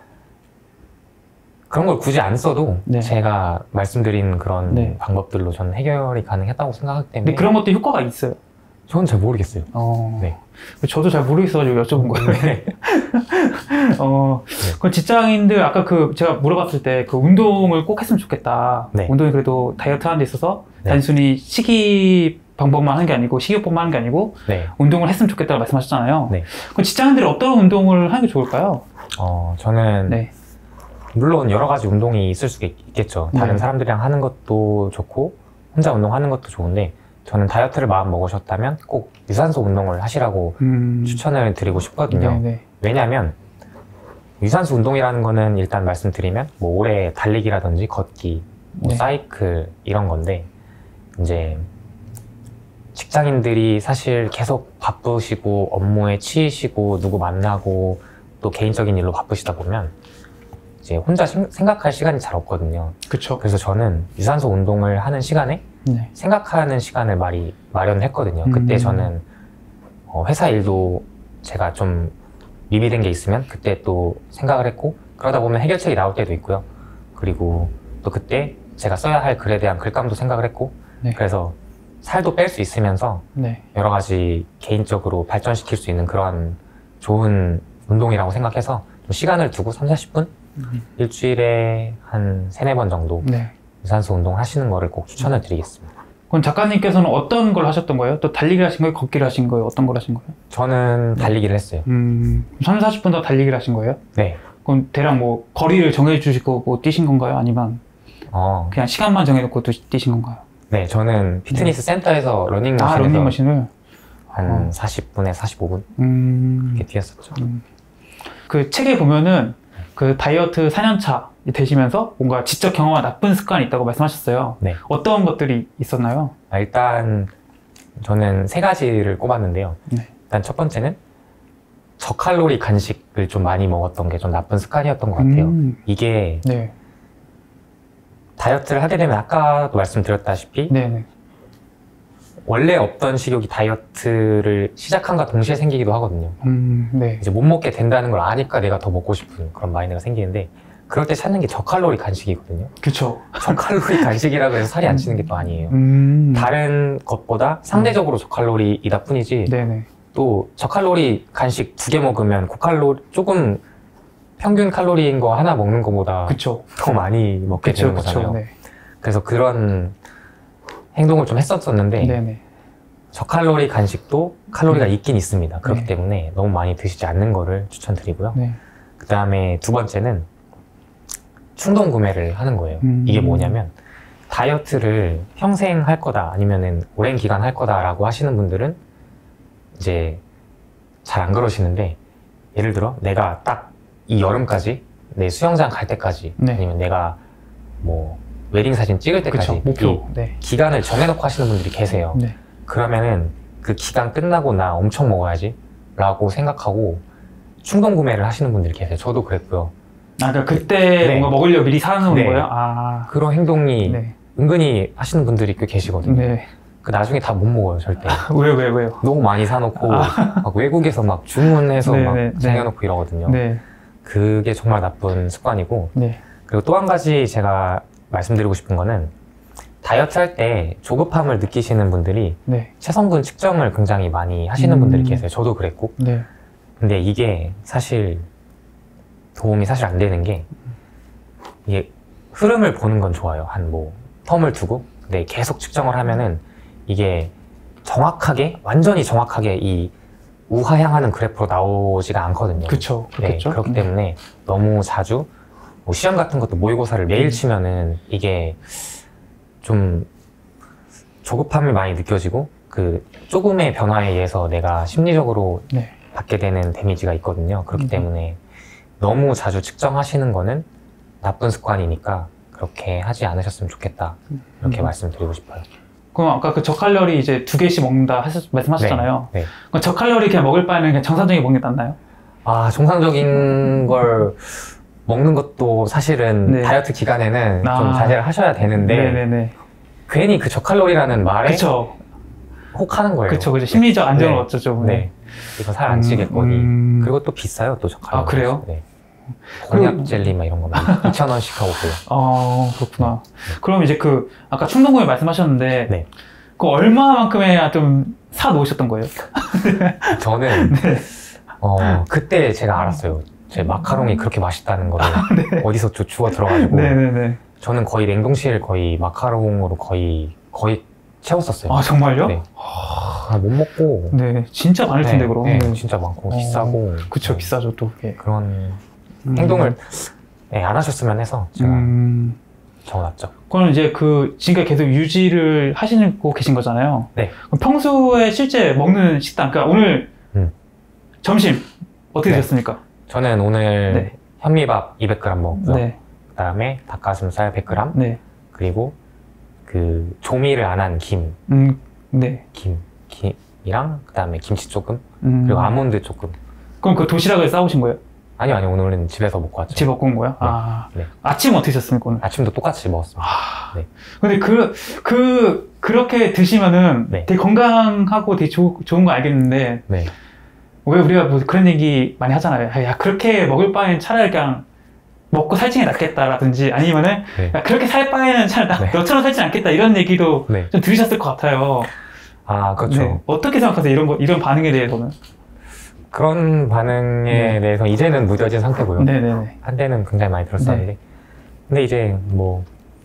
그런 걸 굳이 안 써도 네. 제가 말씀드린 그런 네. 방법들로 저는 해결이 가능했다고 생각하기 때문에 근데 그런 것도 효과가 있어요. 저는 잘 모르겠어요. 네. 네. 저도 잘 모르겠어가지고 여쭤본 거예요. 네. 그 직장인들 아까 그 제가 물어봤을 때 그 운동을 꼭 했으면 좋겠다. 네. 운동이 그래도 다이어트 하는 데 있어서 네. 단순히 식이 방법만 하는 게 아니고 식이요법만 하는 게 아니고 네. 운동을 했으면 좋겠다고 말씀하셨잖아요. 네. 그럼 직장인들이 어떤 운동을 하는 게 좋을까요? 저는 네. 물론 여러 가지 운동이 있을 수 있겠죠. 다른 네. 사람들이랑 하는 것도 좋고 혼자 운동하는 것도 좋은데 저는 다이어트를 마음 먹으셨다면 꼭 유산소 운동을 하시라고 추천을 드리고 싶거든요. 네네. 왜냐하면 유산소 운동이라는 거는 일단 말씀드리면 뭐 오래 달리기라든지 걷기, 뭐 네. 사이클 이런 건데 이제 직장인들이 사실 계속 바쁘시고 업무에 치이시고 누구 만나고 또 개인적인 일로 바쁘시다 보면 이제 혼자 생각할 시간이 잘 없거든요. 그쵸. 그래서 저는 유산소 운동을 하는 시간에 네. 생각하는 시간을 마련했거든요. 그때 저는 회사 일도 제가 좀 미비된 게 있으면 그때 또 생각을 했고 그러다 보면 해결책이 나올 때도 있고요. 그리고 또 그때 제가 써야 할 글에 대한 글감도 생각을 했고 네. 그래서 살도 뺄 수 있으면서 네. 여러 가지 개인적으로 발전시킬 수 있는 그런 좋은 운동이라고 생각해서 좀 시간을 두고 30-40분? 일주일에 한 3-4번 정도 네. 유산소 운동을 하시는 거를 꼭 추천을 드리겠습니다. 그럼 작가님께서는 어떤 걸 하셨던 거예요? 또 달리기를 하신 거예요? 걷기를 하신 거예요? 어떤 걸 하신 거예요? 저는 달리기를 했어요. 30-40분 더 달리기를 하신 거예요? 네. 그럼 대략 뭐 거리를 정해주시고 뭐 뛰신 건가요? 아니면 그냥 시간만 정해놓고 뛰신 건가요? 네, 저는 피트니스 센터에서 러닝머신에서 러닝머신을? 한 40분에 45분 이렇게 뛰었었죠. 그 책에 보면은 그 다이어트 4년차 되시면서 뭔가 지적 경험한 나쁜 습관이 있다고 말씀하셨어요. 네. 어떤 것들이 있었나요? 일단 저는 세 가지를 꼽았는데요. 네. 일단 첫 번째는 저칼로리 간식을 좀 많이 먹었던 게 좀 나쁜 습관이었던 것 같아요. 이게 네. 다이어트를 하게 되면 아까도 말씀드렸다시피 네네. 원래 없던 식욕이 다이어트를 시작한과 동시에 생기기도 하거든요. 네. 이제 못 먹게 된다는 걸 아니까 내가 더 먹고 싶은 그런 마인드가 생기는데 그럴 때 찾는 게 저칼로리 간식이거든요. 그쵸. 저칼로리 간식이라고 해서 살이 안 찌는 게 또 아니에요. 다른 것보다 상대적으로 저칼로리이다 뿐이지 네네. 또 저칼로리 간식 2개 먹으면 고칼로리 조금 평균 칼로리인 거 하나 먹는 것보다 그쵸. 더 많이 먹게 그쵸, 되는 거잖아요. 네. 그래서 그런 행동을 좀 했었었는데 네네. 저칼로리 간식도 칼로리가 있긴 있습니다. 그렇기 네. 때문에 너무 많이 드시지 않는 거를 추천드리고요. 네. 그 다음에 두 번째는 충동 구매를 하는 거예요. 이게 뭐냐면 다이어트를 평생 할 거다 아니면은 오랜 기간 할 거다라고 하시는 분들은 이제 잘 안 그러시는데 예를 들어 내가 딱 이 여름까지 내 수영장 갈 때까지 네. 아니면 내가 뭐 웨딩 사진 찍을 때까지 그쵸. 목표. 이 네. 기간을 정해놓고 하시는 분들이 계세요. 네. 그러면은 그 기간 끝나고 나 엄청 먹어야지 라고 생각하고 충동 구매를 하시는 분들이 계세요. 저도 그랬고요. 아, 그러니까 그때 네. 뭔가 먹으려고 미리 사놓은 네. 거예요? 아. 그런 행동이 네. 은근히 하시는 분들이 꽤 계시거든요. 네. 그 나중에 다 못 먹어요, 절대. 왜요? 너무 많이 사놓고 막 외국에서 막 주문해서 네, 막 네, 네. 쟁여놓고 이러거든요. 네. 그게 정말 나쁜 습관이고 네. 그리고 또 한 가지 제가 말씀드리고 싶은 거는 다이어트 할 때 조급함을 느끼시는 분들이 네. 체성분 측정을 굉장히 많이 하시는 분들이 계세요. 저도 그랬고. 네. 근데 이게 사실 도움이 사실 안 되는 게 이게 흐름을 보는 건 좋아요. 한 뭐 텀을 두고 근데 계속 측정을 하면은 이게 정확하게 완전히 정확하게 이 우하향하는 그래프로 나오지가 않거든요. 그쵸. 네, 그렇겠죠. 그렇기 때문에 너무 자주 뭐 시험 같은 것도 모의고사를 매일 치면은 이게 좀 조급함이 많이 느껴지고 그 조금의 변화에 의해서 내가 심리적으로 네. 받게 되는 데미지가 있거든요. 그렇기 때문에 너무 자주 측정하시는 거는 나쁜 습관이니까 그렇게 하지 않으셨으면 좋겠다. 이렇게 말씀드리고 싶어요. 그럼 아까 그 저칼로리 이제 2개씩 먹는다 말씀하셨잖아요. 네. 그럼 저칼로리 그냥 먹을 바에는 그냥 정상적인 먹는 게 낫나요? 아, 정상적인 걸 먹는 것도 사실은 네. 다이어트 기간에는 아. 좀 자제를 하셔야 되는데 네네네. 괜히 그 저칼로리라는 말에 그쵸. 혹하는 거예요. 그쵸. 심리적 안정을 네. 얻죠. 네. 이거 살 안 찌겠거니. 그리고 또 비싸요, 또 저칼로리. 아, 그래요? 네. 곤약 젤리 막 이런 거 2,000원씩 하고 그래요. 그렇구나. 그럼 이제 그, 아까 충동구매 말씀하셨는데, 네. 그 얼마만큼이나 좀 사 놓으셨던 거예요? 저는 그때 제가 알았어요. 제 마카롱이 그렇게 맛있다는 거를 어디서 좀 주워 들어가지고 네네네. 저는 거의 냉동실 거의 마카롱으로 거의 채웠었어요. 아, 정말요? 네. 못 먹고 네, 진짜 많을 텐데, 그럼. 네, 네. 진짜 많고 비싸고 그쵸, 네, 비싸죠, 또. 그게. 그런 행동을 네, 안 하셨으면 해서 제가 적어놨죠. 그럼 이제 지금까지 계속 유지를 하시고 계신 거잖아요. 네. 그럼 평소에 실제 먹는 식단, 그러니까 오늘 점심 어떻게 네. 드셨습니까? 저는 오늘 네. 현미밥 200g 먹었고요. 네. 그다음에 닭가슴살 100g 네. 그리고 그 조미를 안 한 네. 김이랑 그다음에 김치 조금 음. 그리고 아몬드 조금. 그럼 그 도시락을 싸오신 거예요? 아니요, 오늘은 집에서 먹고 왔죠. 집 먹고 온 거예요? 네. 아침 어떻게 드셨습니까, 오늘? 아침도 똑같이 먹었습니다. 네. 근데 그렇게 드시면은 네. 되게 건강하고 되게 좋은 거 알겠는데, 네. 왜 우리가 뭐 그런 얘기 많이 하잖아요. 야, 그렇게 먹을 바엔 차라리 그냥 먹고 살찌는 게 낫겠다라든지 아니면은 네. 야, 그렇게 살 바에는 차라리 네. 너처럼 살지 않겠다 이런 얘기도 네. 좀 들으셨을 것 같아요. 아, 그렇죠. 네. 어떻게 생각하세요? 이런 반응에 대해서는? 그런 반응에 대해서 이제는 무뎌진 상태고요. 네네네. 한때는 굉장히 많이 들었었는데. 근데 이제 뭐,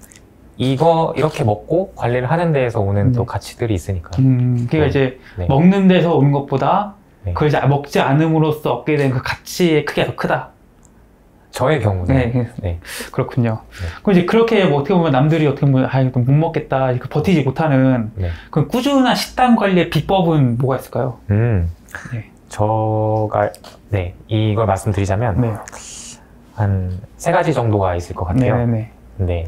이렇게 먹고 관리를 하는 데에서 오는 또 가치들이 있으니까. 그러니까 이제 네. 먹는 데서 오는 것보다 네. 그걸 이제 먹지 않음으로써 얻게 된 그 가치의 크기가 더 크다. 저의 경우는. 네. 네. 그렇군요. 그럼 이제 그렇게 뭐 어떻게 보면 남들이 어떻게 보면 이거 못 먹겠다, 이렇게 버티지 못하는 네. 그 꾸준한 식단 관리의 비법은 뭐가 있을까요? 네. 이걸 말씀드리자면 네. 한 3가지 정도가 있을 것 같아요. 네네네. 근데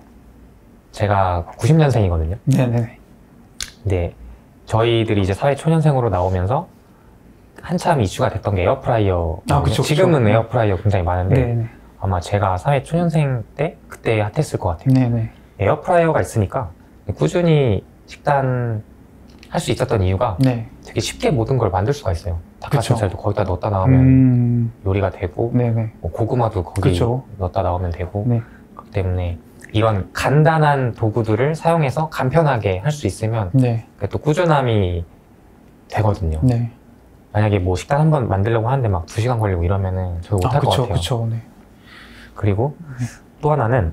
제가 90년생이거든요. 네네네. 근데 저희들이 이제 사회 초년생으로 나오면서 한참 이슈가 됐던 게 에어프라이어. 그쵸. 지금은 에어프라이어 굉장히 많은데 네네. 아마 제가 사회 초년생 때 그때 핫했을 것 같아요. 네네. 에어프라이어가 있으니까 꾸준히 식단 할 수 있었던 이유가 네. 되게 쉽게 모든 걸 만들 수가 있어요. 닭가슴살도 거기다 넣었다 나오면 요리가 되고, 네네. 뭐 고구마도 거기 그쵸. 넣었다 나오면 되고, 네. 그렇기 때문에 이런 간단한 도구들을 사용해서 간편하게 할 수 있으면 네. 또 꾸준함이 되거든요. 네. 만약에 뭐 식단 한번 만들려고 하는데 막 2시간 걸리고 이러면은 저도 못할 것 같아요. 그쵸. 네. 그리고 또 하나는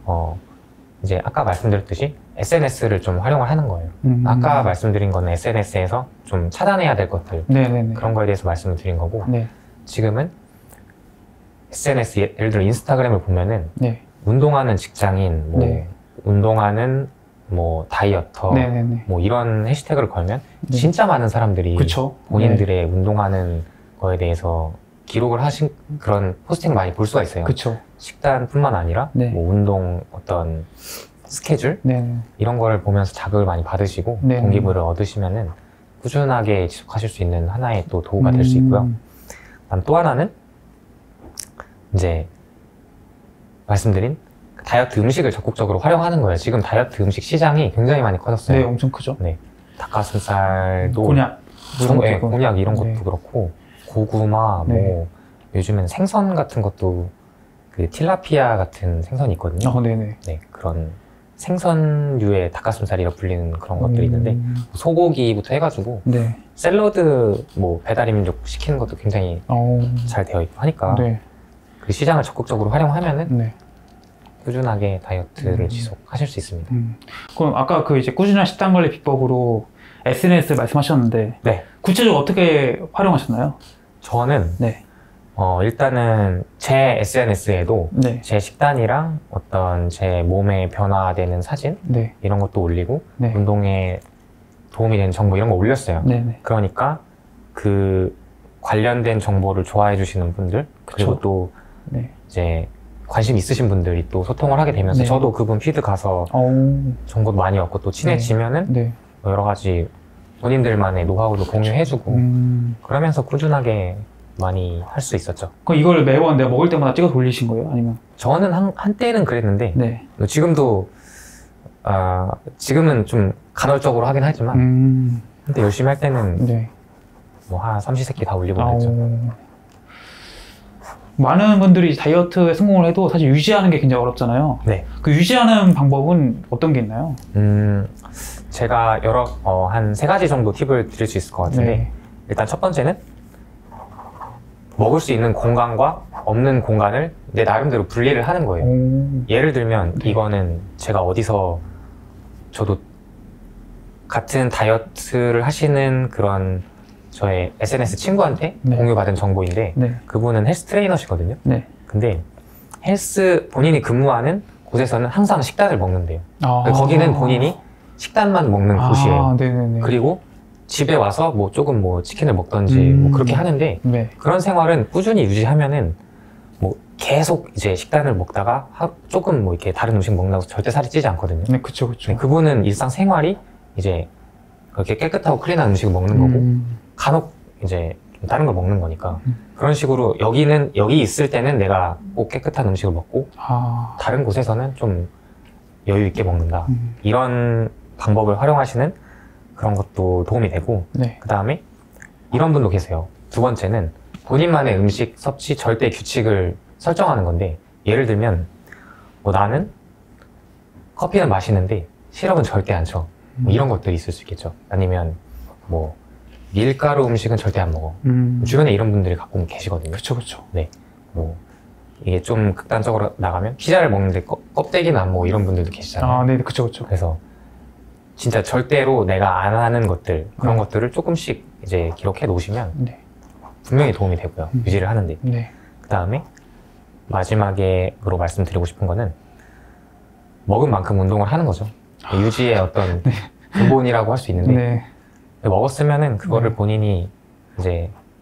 이제 아까 말씀드렸듯이 SNS를 좀 활용을 하는 거예요. 아까 말씀드린 거는 SNS에서 좀 차단해야 될 것들, 네네네. 그런 거에 대해서 말씀을 드린 거고, 네. 지금은 SNS, 예를 들어 인스타그램을 보면은 네. 운동하는 직장인, 뭐 네. 운동하는 뭐 다이어터, 네네네. 뭐 이런 해시태그를 걸면 네. 진짜 많은 사람들이 그쵸. 본인들의 운동하는 거에 대해서 기록을 하신 그런 포스팅 많이 볼 수가 있어요. 그쵸. 식단뿐만 아니라 네. 뭐 운동 어떤 스케줄 네네. 이런 거를 보면서 자극을 많이 받으시고 네. 동기부여를 얻으시면은 꾸준하게 지속하실 수 있는 하나의 또 도구가 될 수 있고요. 그다음 또 하나는 이제 말씀드린 다이어트 음식을 적극적으로 활용하는 거예요. 지금 다이어트 음식 시장이 굉장히 많이 커졌어요. 네, 엄청 크죠. 네, 닭가슴살도 곤약. 곤약 이런 것도 네. 그렇고 고구마, 네. 뭐 요즘엔 생선 같은 것도 그 틸라피아 같은 생선이 있거든요. 네네. 네, 그런 생선류의 닭가슴살이라고 불리는 그런 것들이 있는데 소고기부터 해가지고 네. 샐러드 뭐 배달의민족 시키는 것도 굉장히 잘 되어 있고 하니까 네. 그 시장을 적극적으로 활용하면은 네. 꾸준하게 다이어트를 지속하실 수 있습니다. 그럼 아까 그 이제 꾸준한 식단 관리 비법으로 SNS 말씀하셨는데 네, 구체적으로 어떻게 활용하셨나요? 저는 네. 일단은 제 SNS에도 네. 제 식단이랑 어떤 제 몸에 변화되는 사진 네. 이런 것도 올리고 네. 운동에 도움이 되는 정보 이런 거 올렸어요. 네네. 그러니까 그 관련된 정보를 좋아해 주시는 분들 그리고 그쵸. 또 네. 이제 관심 있으신 분들이 또 소통을 하게 되면서 네. 저도 그분 피드 가서 정보도 많이 얻고 또 친해지면은 네. 뭐 여러 가지 본인들만의 노하우도 공유해주고 그러면서 꾸준하게 많이 할 수 있었죠. 그럼 이걸 매번 내가 먹을 때마다 찍어서 올리신 거예요? 아니면? 저는 한때는 그랬는데 네. 지금도 지금은 좀 간헐적으로 하긴 하지만 한때 열심히 할 때는 네. 뭐 한 삼시세끼 다 올리고 그랬죠. 많은 분들이 다이어트에 성공을 해도 사실 유지하는 게 굉장히 어렵잖아요. 네. 그 유지하는 방법은 어떤 게 있나요? 제가 한 3가지 정도 팁을 드릴 수 있을 것 같은데 네. 일단 첫 번째는 먹을 수 있는 공간과 없는 공간을 내 나름대로 분리를 하는 거예요. 예를 들면 네. 이거는 제가 어디서 저도 같은 다이어트를 하시는 그런 저의 SNS 친구한테 네. 공유받은 정보인데 네. 그분은 헬스 트레이너시거든요. 네. 근데 본인이 근무하는 곳에서는 항상 식단을 먹는데요. 아. 거기는 본인이 식단만 먹는 곳이에요. 네네네. 그리고 집에 와서 뭐 조금 뭐 치킨을 먹던지 뭐 그렇게 하는데 네. 그런 생활은 꾸준히 유지하면은 뭐 계속 이제 식단을 먹다가 조금 뭐 이렇게 다른 음식 먹는다고 절대 살이 찌지 않거든요. 네, 그쵸, 그쵸. 그분은 일상 생활이 이제 그렇게 깨끗하고 클린한 음식을 먹는 거고 간혹 이제 다른 걸 먹는 거니까 그런 식으로 여기 있을 때는 내가 꼭 깨끗한 음식을 먹고 다른 곳에서는 좀 여유 있게 먹는다. 이런 방법을 활용하시는 그런 것도 도움이 되고 네. 그 다음에 이런 분도 계세요. 두 번째는 본인만의 음식 섭취 절대 규칙을 설정하는 건데 예를 들면 뭐 나는 커피는 마시는데 시럽은 절대 안 쳐. 뭐 이런 것들이 있을 수 있겠죠. 아니면 뭐 밀가루 음식은 절대 안 먹어. 주변에 이런 분들이 가끔 계시거든요. 그쵸, 그쵸. 네. 뭐 이게 좀 극단적으로 나가면 피자를 먹는데 껍데기는 안 먹고 이런 분들도 계시잖아요. 네, 그쵸, 그쵸. 그래서 진짜 절대로 내가 안 하는 것들 그런 것들을 조금씩 이제 기록해 놓으시면 네. 분명히 도움이 되고요. 유지를 하는데. 네. 그 다음에 마지막으로 말씀드리고 싶은 거는 먹은 만큼 운동을 하는 거죠. 유지의 어떤 근본이라고 할 수 있는데 네. 먹었으면은 그거를 본인이 이제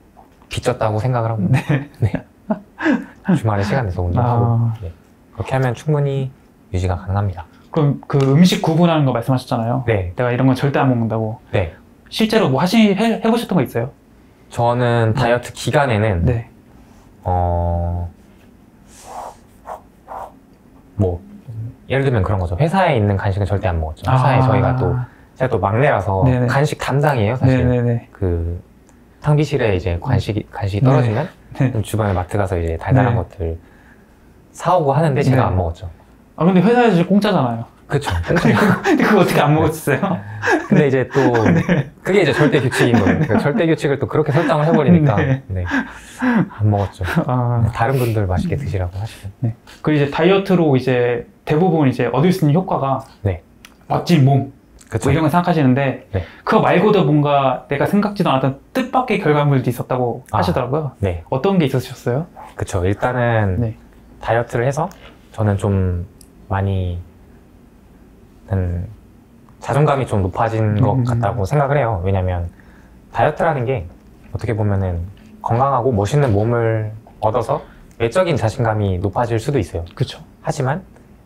빚졌다고 생각을 하고 네. 주말에 시간 내서 운동하고 네. 그렇게 하면 충분히 유지가 가능합니다. 그럼 그 음식 구분하는 거 말씀하셨잖아요. 네. 내가 이런 건 절대 안 먹는다고. 네. 실제로 뭐 해보셨던 거 있어요? 저는 다이어트 기간에는 네. 뭐 예를 들면 그런 거죠. 회사에 있는 간식은 절대 안 먹었죠. 회사에 제가 또 막내라서 네네. 간식 담당이에요, 사실. 네네네. 그 탕비실에 이제 간식이 떨어지면 네. 주변에 마트 가서 이제 달달한 네. 것들 사오고 하는데 제가 네. 안 먹었죠. 아 근데 회사에서 진짜 공짜잖아요. 그쵸. 근데 그거 어떻게 안 먹었어요? 근데 이제 또 그게 이제 절대 규칙인 거예요. 그 절대 규칙을 또 그렇게 설정을 해버리니까 네. 안 먹었죠. 아, 다른 분들 맛있게 드시라고 하시고. 네. 그 이제 다이어트로 이제 대부분 이제 얻을 수 있는 효과가 네. 멋진 몸, 그쵸. 뭐 이런 걸 생각하시는데 네. 그거 말고도 뭔가 내가 생각지도 않았던 뜻밖의 결과물도 있었다고 하시더라고요. 네. 어떤 게 있으셨어요? 그쵸. 일단은 네. 다이어트를 해서 저는 좀 많이 자존감이 좀 높아진 것 같다고 생각을 해요. 왜냐면 다이어트라는 게 어떻게 보면은 건강하고 멋있는 몸을 얻어서 외적인 자신감이 높아질 수도 있어요. 그쵸. 하지만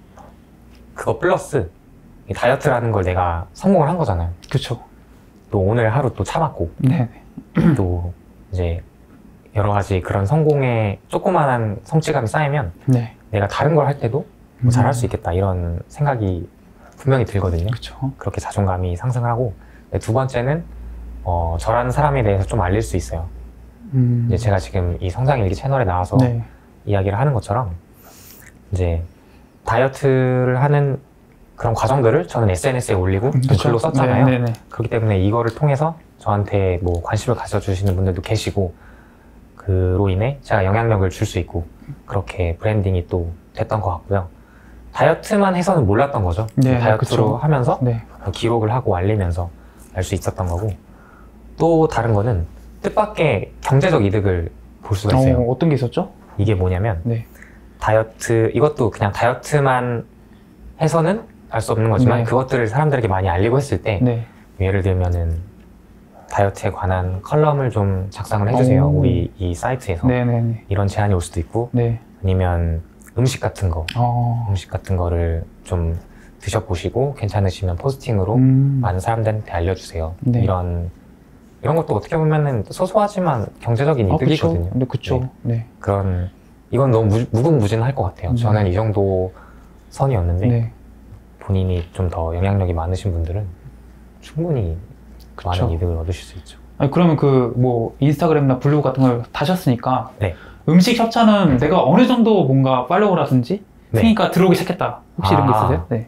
그거 플러스 이 다이어트라는 걸 내가 성공을 한 거잖아요. 그쵸. 또 오늘 하루 또 참았고 네. 또 이제 여러 가지 그런 성공에 조그마한 성취감이 쌓이면 네. 내가 다른 걸 할 때도 뭐 잘할 수 있겠다 이런 생각이 분명히 들거든요. 그쵸. 그렇게 자존감이 상승을 하고 두 번째는 저라는 사람에 대해서 좀 알릴 수 있어요. 이제 제가 지금 이 성장일기 채널에 나와서 네. 이야기를 하는 것처럼 이제 다이어트를 하는 그런 과정들을 저는 SNS에 올리고 좀 글로 썼잖아요. 네, 네, 네. 그렇기 때문에 이거를 통해서 저한테 뭐 관심을 가져주시는 분들도 계시고 그로 인해 제가 영향력을 줄 수 있고 그렇게 브랜딩이 또 됐던 것 같고요. 다이어트만 해서는 몰랐던 거죠. 네, 다이어트로 그쵸. 하면서 네. 기록을 하고 알리면서 알 수 있었던 거고 또 다른 거는 뜻밖의 경제적 이득을 볼 수가 있어요. 어떤 게 있었죠? 이게 뭐냐면 네. 다이어트 이것도 그냥 다이어트만 해서는 알 수 없는 거지만 네. 그것들을 사람들에게 많이 알리고 했을 때 네. 예를 들면은 다이어트에 관한 컬럼을 좀 작성을 해주세요. 오. 우리 이 사이트에서 네네네. 이런 제안이 올 수도 있고 네. 아니면 음식 같은 거를 좀 드셔보시고 괜찮으시면 포스팅으로 많은 사람들한테 알려주세요. 네. 이런 것도 어떻게 보면은 소소하지만 경제적인 이득이거든요. 네, 그쵸. 네. 이건 너무 무궁무진할 것 같아요. 저는 이 정도 선이었는데 네. 본인이 좀 더 영향력이 많으신 분들은 충분히 그쵸. 많은 이득을 얻으실 수 있죠. 아니, 그러면 그 뭐 인스타그램이나 블로그 같은 걸 다셨으니까 네. 음식 협찬은 내가 어느 정도 뭔가 팔로워라든지 네. 생기니까 들어오기 시작했다. 혹시 이런 게 있으세요? 네.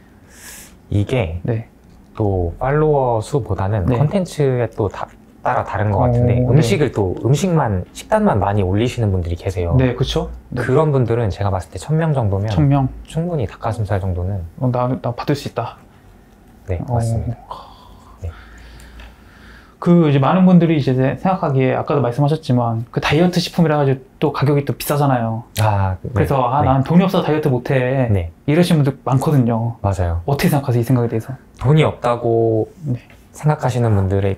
이게 네. 또 팔로워 수보다는 네. 컨텐츠에 또 따라 다른 것 같은데 오, 음식을 또 식단만 많이 올리시는 분들이 계세요. 네, 그쵸. 네. 그런 분들은 제가 봤을 때 1000명 정도면 1000명. 충분히 닭가슴살 정도는 나 받을 수 있다. 네, 맞습니다. 네. 그 이제 많은 분들이 이제 생각하기에 아까도 말씀하셨지만 그 다이어트 식품이라 가지고 또 가격이 또 비싸잖아요. 네. 그래서 네. 난 돈이 없어서 다이어트 못해. 네. 이러시는 분들 많거든요. 맞아요. 어떻게 생각하세요? 이 생각에 대해서? 돈이 없다고 네. 생각하시는 분들이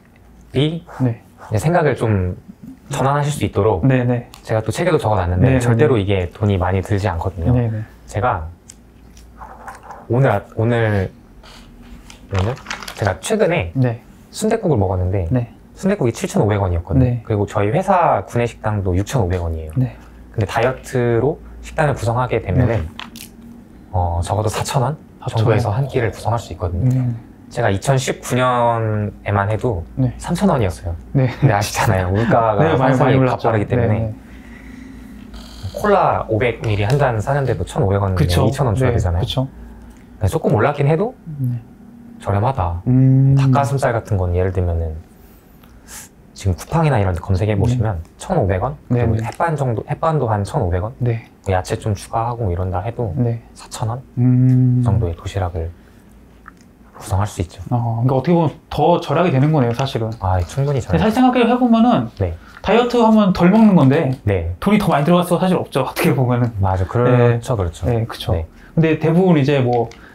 네. 생각을 좀 전환하실 수 있도록 네네. 제가 또 책에도 적어놨는데 네, 절대로 이게 돈이 많이 들지 않거든요. 네네. 제가 오늘 제가 최근에 네. 순댓국을 먹었는데 네. 순댓국이 7,500원이었거든요. 네. 그리고 저희 회사 구내식당도 6,500원이에요. 네. 근데 다이어트로 식단을 구성하게 되면은 적어도 4,000원 정도에서 한 끼를 구성할 수 있거든요. 제가 2019년에만 해도 네. 3,000원이었어요. 네. 근데 아시잖아요. 물가가 네, 상당히 올랐죠. 가파르기 때문에 네. 콜라 500ml 한 잔 사는데도 1,500원인데 그쵸. 2,000원 줘야 네, 되잖아요. 그쵸. 조금 올랐긴 해도 네. 저렴하다. 음. 닭가슴살 같은 건 예를 들면은 지금 쿠팡이나 이런 데 검색해 보시면 1,500원? 네. 그리고 햇반도 한 1,500원? 네. 야채 좀 추가하고 이런다 해도 네. 4,000원 정도의 도시락을 구성할 수 있죠. 그러니까 어떻게 보면 더 절약이 되는 거네요, 사실은. 충분히 근데 저렴. 사실 생각해보면은 네. 다이어트 하면 덜 먹는 건데 네. 돈이 더 많이 들어갈 수가 사실 없죠, 어떻게 보면은. 맞아. 그렇죠. 그렇죠. 네, 그쵸. 네. 근데 대부분 이제 뭐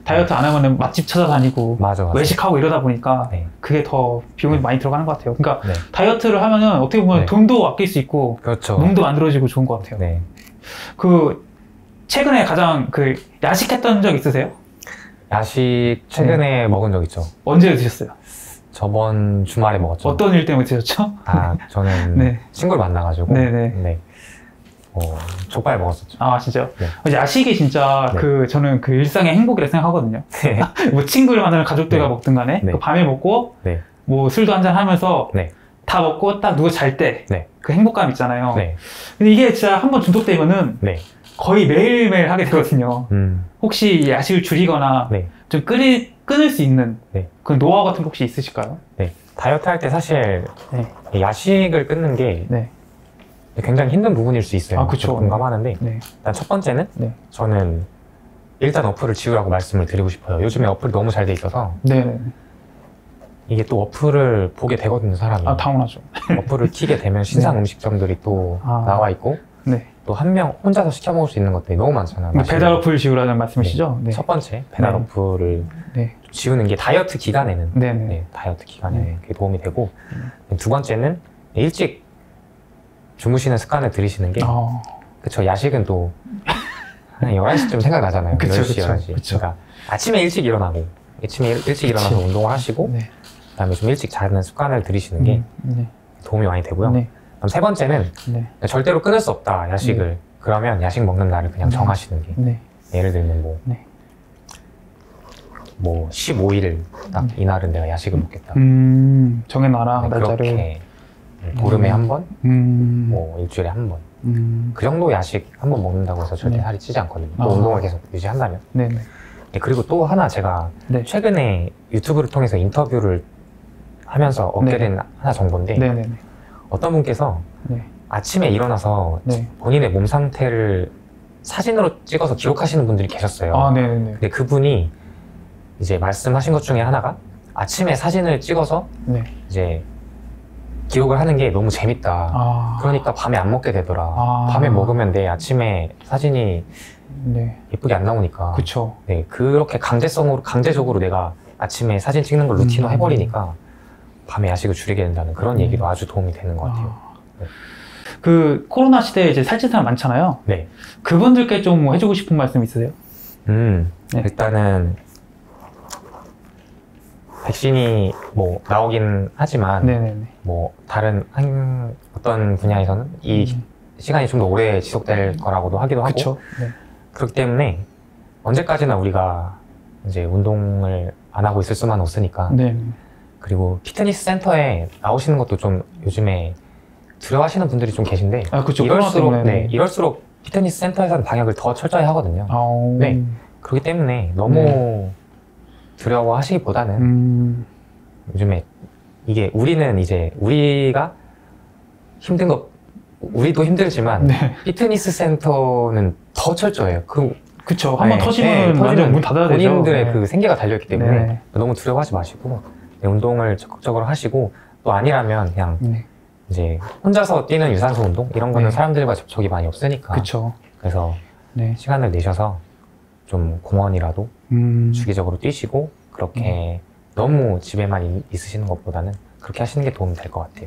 다이어트 안 하면은 맛집 찾아다니고 맞아. 외식하고 이러다 보니까 네. 그게 더 비용이 많이 들어가는 것 같아요. 그러니까 네. 다이어트를 하면은 어떻게 보면 네. 돈도 아낄 수 있고 그렇죠. 몸도 만들어지고 좋은 것 같아요. 네. 그 최근에 가장 그 야식했던 적 있으세요? 야식 최근에 먹은 적 있죠. 언제 드셨어요? 저번 주말에 먹었죠. 어떤 일 때문에 드셨죠? 저는 네. 친구를 만나가지고 네네. 네. 족발 먹었었죠. 아 진짜요? 네. 야식이 진짜 네. 저는 그 일상의 행복이라 생각하거든요. 네. 뭐 친구를 만나는 가족들과 네. 먹든 간에 네. 그 밤에 먹고 네. 뭐 술도 한잔 하면서 네. 다 먹고 딱 누워 잘 때 그 네. 행복감 있잖아요. 네. 근데 이게 진짜 한번 중독되면은 네. 거의 매일매일 하게 되거든요. 음. 혹시 야식을 줄이거나 네. 좀 끊을 수 있는 네. 그 노하우 같은 거 혹시 있으실까요? 네. 다이어트 할 때 사실 네. 야식을 끊는 게 네. 굉장히 힘든 부분일 수 있어요. 아, 그쵸. 공감하는데 네. 일단 첫 번째는 네. 저는 일단 어플을 지우라고 말씀을 드리고 싶어요. 요즘에 어플이 너무 잘 돼 있어서 네. 이게 또 어플을 보게 되거든요, 사람이. 아, 당연하죠. 어플을 키게 되면 신상 네. 음식점들이 또 아. 나와 있고 네. 또 한 명 혼자서 시켜 먹을 수 있는 것들이 너무 많잖아요. 맛있는 배달 거. 어플 지우라는 말씀이시죠? 네. 첫 번째 배달 네. 어플을 네. 지우는 게 다이어트 기간에는 네. 네, 다이어트 기간에 네. 그게 도움이 되고 두 번째는 일찍 주무시는 습관을 들이시는 게 그쵸, 야식은 또 한 11시쯤 생각나잖아요. 그쵸, 10시, 그쵸, 11시. 그쵸. 그러니까 아침에 일찍 일어나고 아침에 일찍 일어나서 운동을 하시고 네. 그다음에 좀 일찍 자는 습관을 들이시는 게 네. 도움이 많이 되고요. 네. 그럼 세 번째는 네. 절대로 끊을 수 없다, 야식을. 네. 그러면 야식 먹는 날을 그냥 정하시는 게 네. 예를 들면 네. 뭐 15일 딱 이날은 내가 야식을 먹겠다. 정해놔라, 네, 날짜를. 그렇게 보름에 한 번, 음. 뭐 일주일에 한 번. 음. 그 정도 야식 한 번 먹는다고 해서 절대 네. 살이 찌지 않거든요. 아. 또 운동을 계속 유지한다면. 네네. 네, 그리고 또 하나 제가 네. 최근에 유튜브를 통해서 인터뷰를 하면서 얻게 네. 된 하나 정보인데 네네네. 어떤 분께서 네. 아침에 일어나서 네. 본인의 몸 상태를 사진으로 찍어서 기록하시는 분들이 계셨어요. 아, 네네네. 근데 그분이 이제 말씀하신 것 중에 하나가 아침에 사진을 찍어서 네. 이제 기록을 하는 게 너무 재밌다. 아. 그러니까 밤에 안 먹게 되더라. 아. 밤에 먹으면 내 아침에 사진이 네. 예쁘게 안 나오니까. 그쵸. 네, 그렇게 강제적으로 내가 아침에 사진 찍는 걸 루틴으로 해버리니까 밤에 야식을 줄이게 된다는 그런 얘기도 아주 도움이 되는 것 같아요. 네. 그 코로나 시대에 이제 살찐 사람 많잖아요. 네. 그분들께 좀 뭐 해주고 싶은 말씀 있으세요? 네. 일단은 백신이 뭐 나오긴 하지만 네네네. 뭐 다른 어떤 분야에서는 이 시간이 좀 더 오래 지속될 거라고도 하기도 하고 그쵸. 네. 그렇기 때문에 언제까지나 우리가 이제 운동을 안 하고 있을 수만 없으니까. 네. 그리고 피트니스 센터에 나오시는 것도 좀 요즘에 두려워하시는 분들이 좀 계신데 아, 그쵸. 이럴수록 피트니스 센터에서는 방역을 더 철저히 하거든요. 아오. 네. 그렇기 때문에 너무 두려워하시기보다는 요즘에 이게 우리가 힘든 거 우리도 힘들지만 네. 피트니스 센터는 더 철저해요. 그쵸. 한번 네, 터지면 완전 문 닫아야 되죠. 본인들의 네. 그 생계가 달려있기 때문에 네. 너무 두려워하지 마시고 운동을 적극적으로 하시고 또 아니라면 그냥 네. 이제 혼자서 뛰는 유산소 운동 이런 거는 네. 사람들과 접촉이 많이 없으니까 그쵸. 그래서 네. 시간을 내셔서 좀 공원이라도 주기적으로 뛰시고 그렇게 너무 집에만 있으시는 것보다는 그렇게 하시는 게 도움이 될 것 같아요.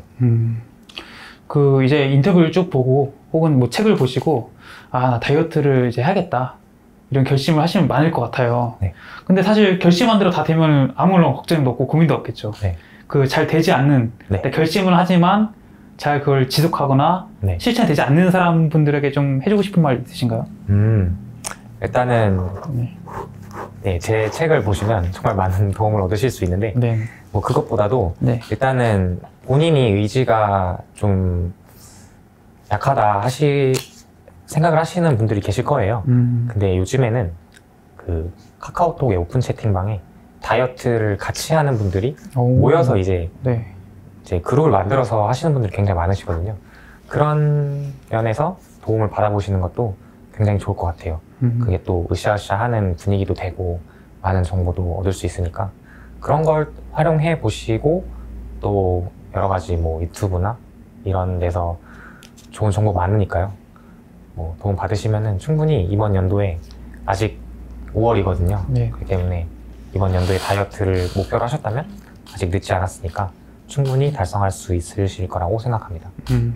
그 이제 인터뷰를 쭉 보고 혹은 뭐 책을 보시고 나 다이어트를 이제 해야겠다 이런 결심을 하시면 많을 것 같아요. 네. 근데 사실 결심한 대로 다 되면 아무런 걱정도 없고 고민도 없겠죠. 네. 그 잘 되지 않는 네. 결심을 하지만 잘 그걸 지속하거나 네. 실천이 되지 않는 사람분들에게 좀 해주고 싶은 말 있으신가요? 일단은 네. 네, 제 책을 보시면 정말 많은 도움을 얻으실 수 있는데 네. 뭐 그것보다도 네. 일단은 본인이 의지가 좀 약하다 생각을 하시는 분들이 계실 거예요. 근데 요즘에는 그 카카오톡의 오픈 채팅방에 다이어트를 같이 하는 분들이 모여서 이제 그룹을 만들어서 하시는 분들이 굉장히 많으시거든요. 그런 면에서 도움을 받아보시는 것도 굉장히 좋을 것 같아요. 그게 또 으쌰으쌰 하는 분위기도 되고 많은 정보도 얻을 수 있으니까 그런 걸 활용해 보시고 또 여러 가지 뭐 유튜브나 이런 데서 좋은 정보 많으니까요. 뭐 도움 받으시면은 충분히 이번 연도에 아직 5월이거든요. 네. 그렇기 때문에 이번 연도에 다이어트를 목표로 하셨다면 아직 늦지 않았으니까 충분히 달성할 수 있으실 거라고 생각합니다.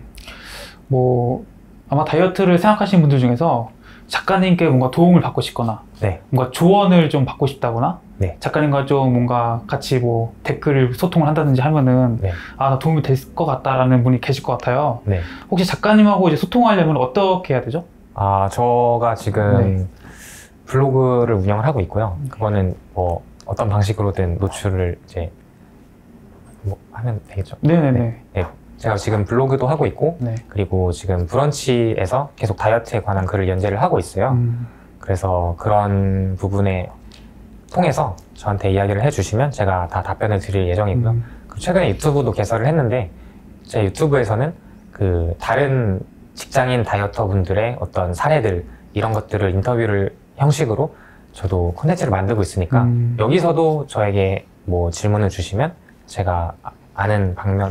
뭐 아마 다이어트를 생각하시는 분들 중에서 작가님께 뭔가 도움을 받고 싶거나 네. 뭔가 조언을 좀 받고 싶다거나 네. 작가님과 좀 뭔가 같이 뭐 댓글을 소통을 한다든지 하면은 네. 아, 나 도움이 될 것 같다라는 분이 계실 것 같아요. 네. 혹시 작가님하고 이제 소통하려면 어떻게 해야 되죠? 저가 지금 블로그를 운영을 하고 있고요. 그거는 뭐 어떤 방식으로든 노출을 이제 뭐 하면 되겠죠. 네네네. 네. 제가 지금 블로그도 하고 있고 네. 그리고 지금 브런치에서 계속 다이어트에 관한 글을 연재를 하고 있어요. 그래서 그런 부분에 통해서 저한테 이야기를 해주시면 제가 다 답변을 드릴 예정이고요. 그리고 최근에 유튜브도 개설을 했는데 제 유튜브에서는 그 다른 직장인 다이어터 분들의 어떤 사례들 이런 것들을 인터뷰를 형식으로 저도 콘텐츠를 만들고 있으니까 여기서도 저에게 뭐 질문을 주시면 제가 아는 방면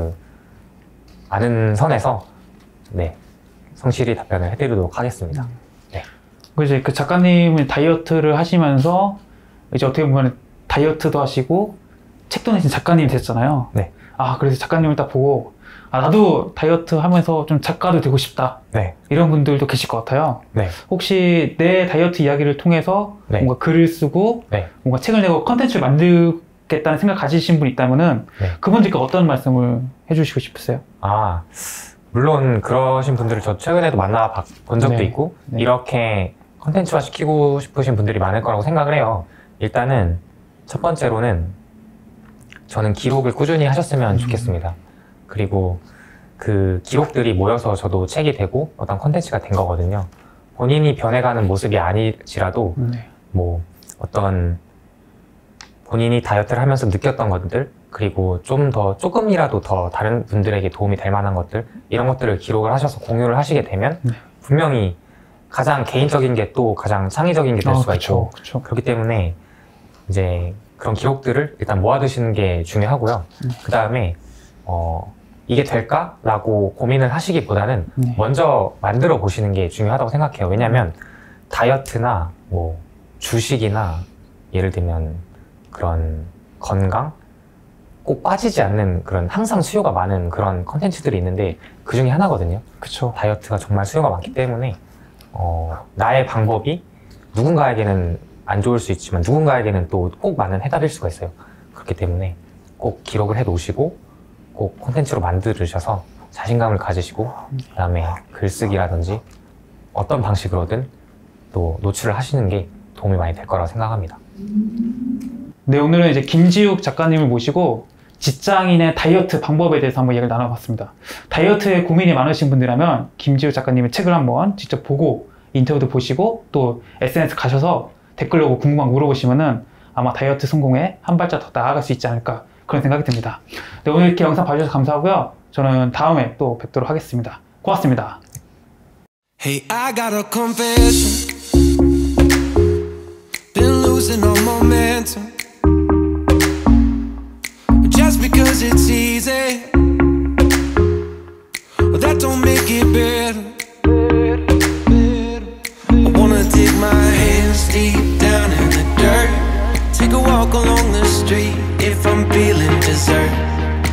아는 선에서 네 성실히 답변을 해드리도록 하겠습니다. 네. 이제 그 작가님은 다이어트를 하시면서 이제 어떻게 보면 다이어트도 하시고 책도 내신 작가님이 됐잖아요. 네. 아, 그래서 작가님을 딱 보고 아, 나도 다이어트 하면서 좀 작가도 되고 싶다. 네. 이런 분들도 계실 것 같아요. 네. 혹시 내 다이어트 이야기를 통해서 네. 뭔가 글을 쓰고 네. 뭔가 책을 내고 컨텐츠를 만들겠다는 생각 가지신 분이 있다면은 네. 그분들께 어떤 말씀을 해주시고 싶으세요? 물론 그러신 분들을 저 최근에도 만나본 적도 네. 있고 네. 이렇게 컨텐츠화 시키고 싶으신 분들이 많을 거라고 생각을 해요. 일단은 첫 번째로는 저는 기록을 꾸준히 하셨으면 좋겠습니다. 그리고 그 기록들이 모여서 저도 책이 되고 어떤 컨텐츠가 된 거거든요. 본인이 변해가는 모습이 아니지라도 뭐 어떤 본인이 다이어트를 하면서 느꼈던 것들 그리고 조금이라도 더 다른 분들에게 도움이 될 만한 것들 이런 것들을 기록을 하셔서 공유를 하시게 되면 분명히 가장 개인적인 게 또 가장 창의적인 게 될 수가 있고 그렇기 때문에 이제 그런 기록들을 일단 모아두시는 게 중요하고요. 그 다음에 이게 될까? 라고 고민을 하시기보다는 먼저 만들어 보시는 게 중요하다고 생각해요. 왜냐하면 다이어트나 뭐 주식이나 예를 들면 그런 건강? 꼭 빠지지 않는 그런 항상 수요가 많은 그런 컨텐츠들이 있는데 그 중에 하나거든요. 그쵸. 다이어트가 정말 수요가 많기 때문에 나의 방법이 누군가에게는 안 좋을 수 있지만 누군가에게는 또 꼭 맞는 해답일 수가 있어요. 그렇기 때문에 꼭 기록을 해 놓으시고 꼭 콘텐츠로 만들으셔서 자신감을 가지시고 그 다음에 글쓰기라든지 어떤 방식으로든 또 노출을 하시는 게 도움이 많이 될 거라고 생각합니다. 네, 오늘은 이제 김지욱 작가님을 모시고 직장인의 다이어트 방법에 대해서 한번 얘기를 나눠봤습니다. 다이어트에 고민이 많으신 분들이라면 김지욱 작가님의 책을 한번 직접 보고 인터뷰도 보시고 또 SNS 가셔서 댓글로 궁금한 거 물어보시면은 아마 다이어트 성공에 한 발짝 더 나아갈 수 있지 않을까 그런 생각이 듭니다. 네, 오늘 이렇게 영상 봐주셔서 감사하고요. 저는 다음에 또 뵙도록 하겠습니다. 고맙습니다. Hey, I got a confession. Been losing all momentum. Just because it's easy, that don't make it better. I wanna dig my hands deep down in the dirt. Take a walk along the street if I'm feeling deserted.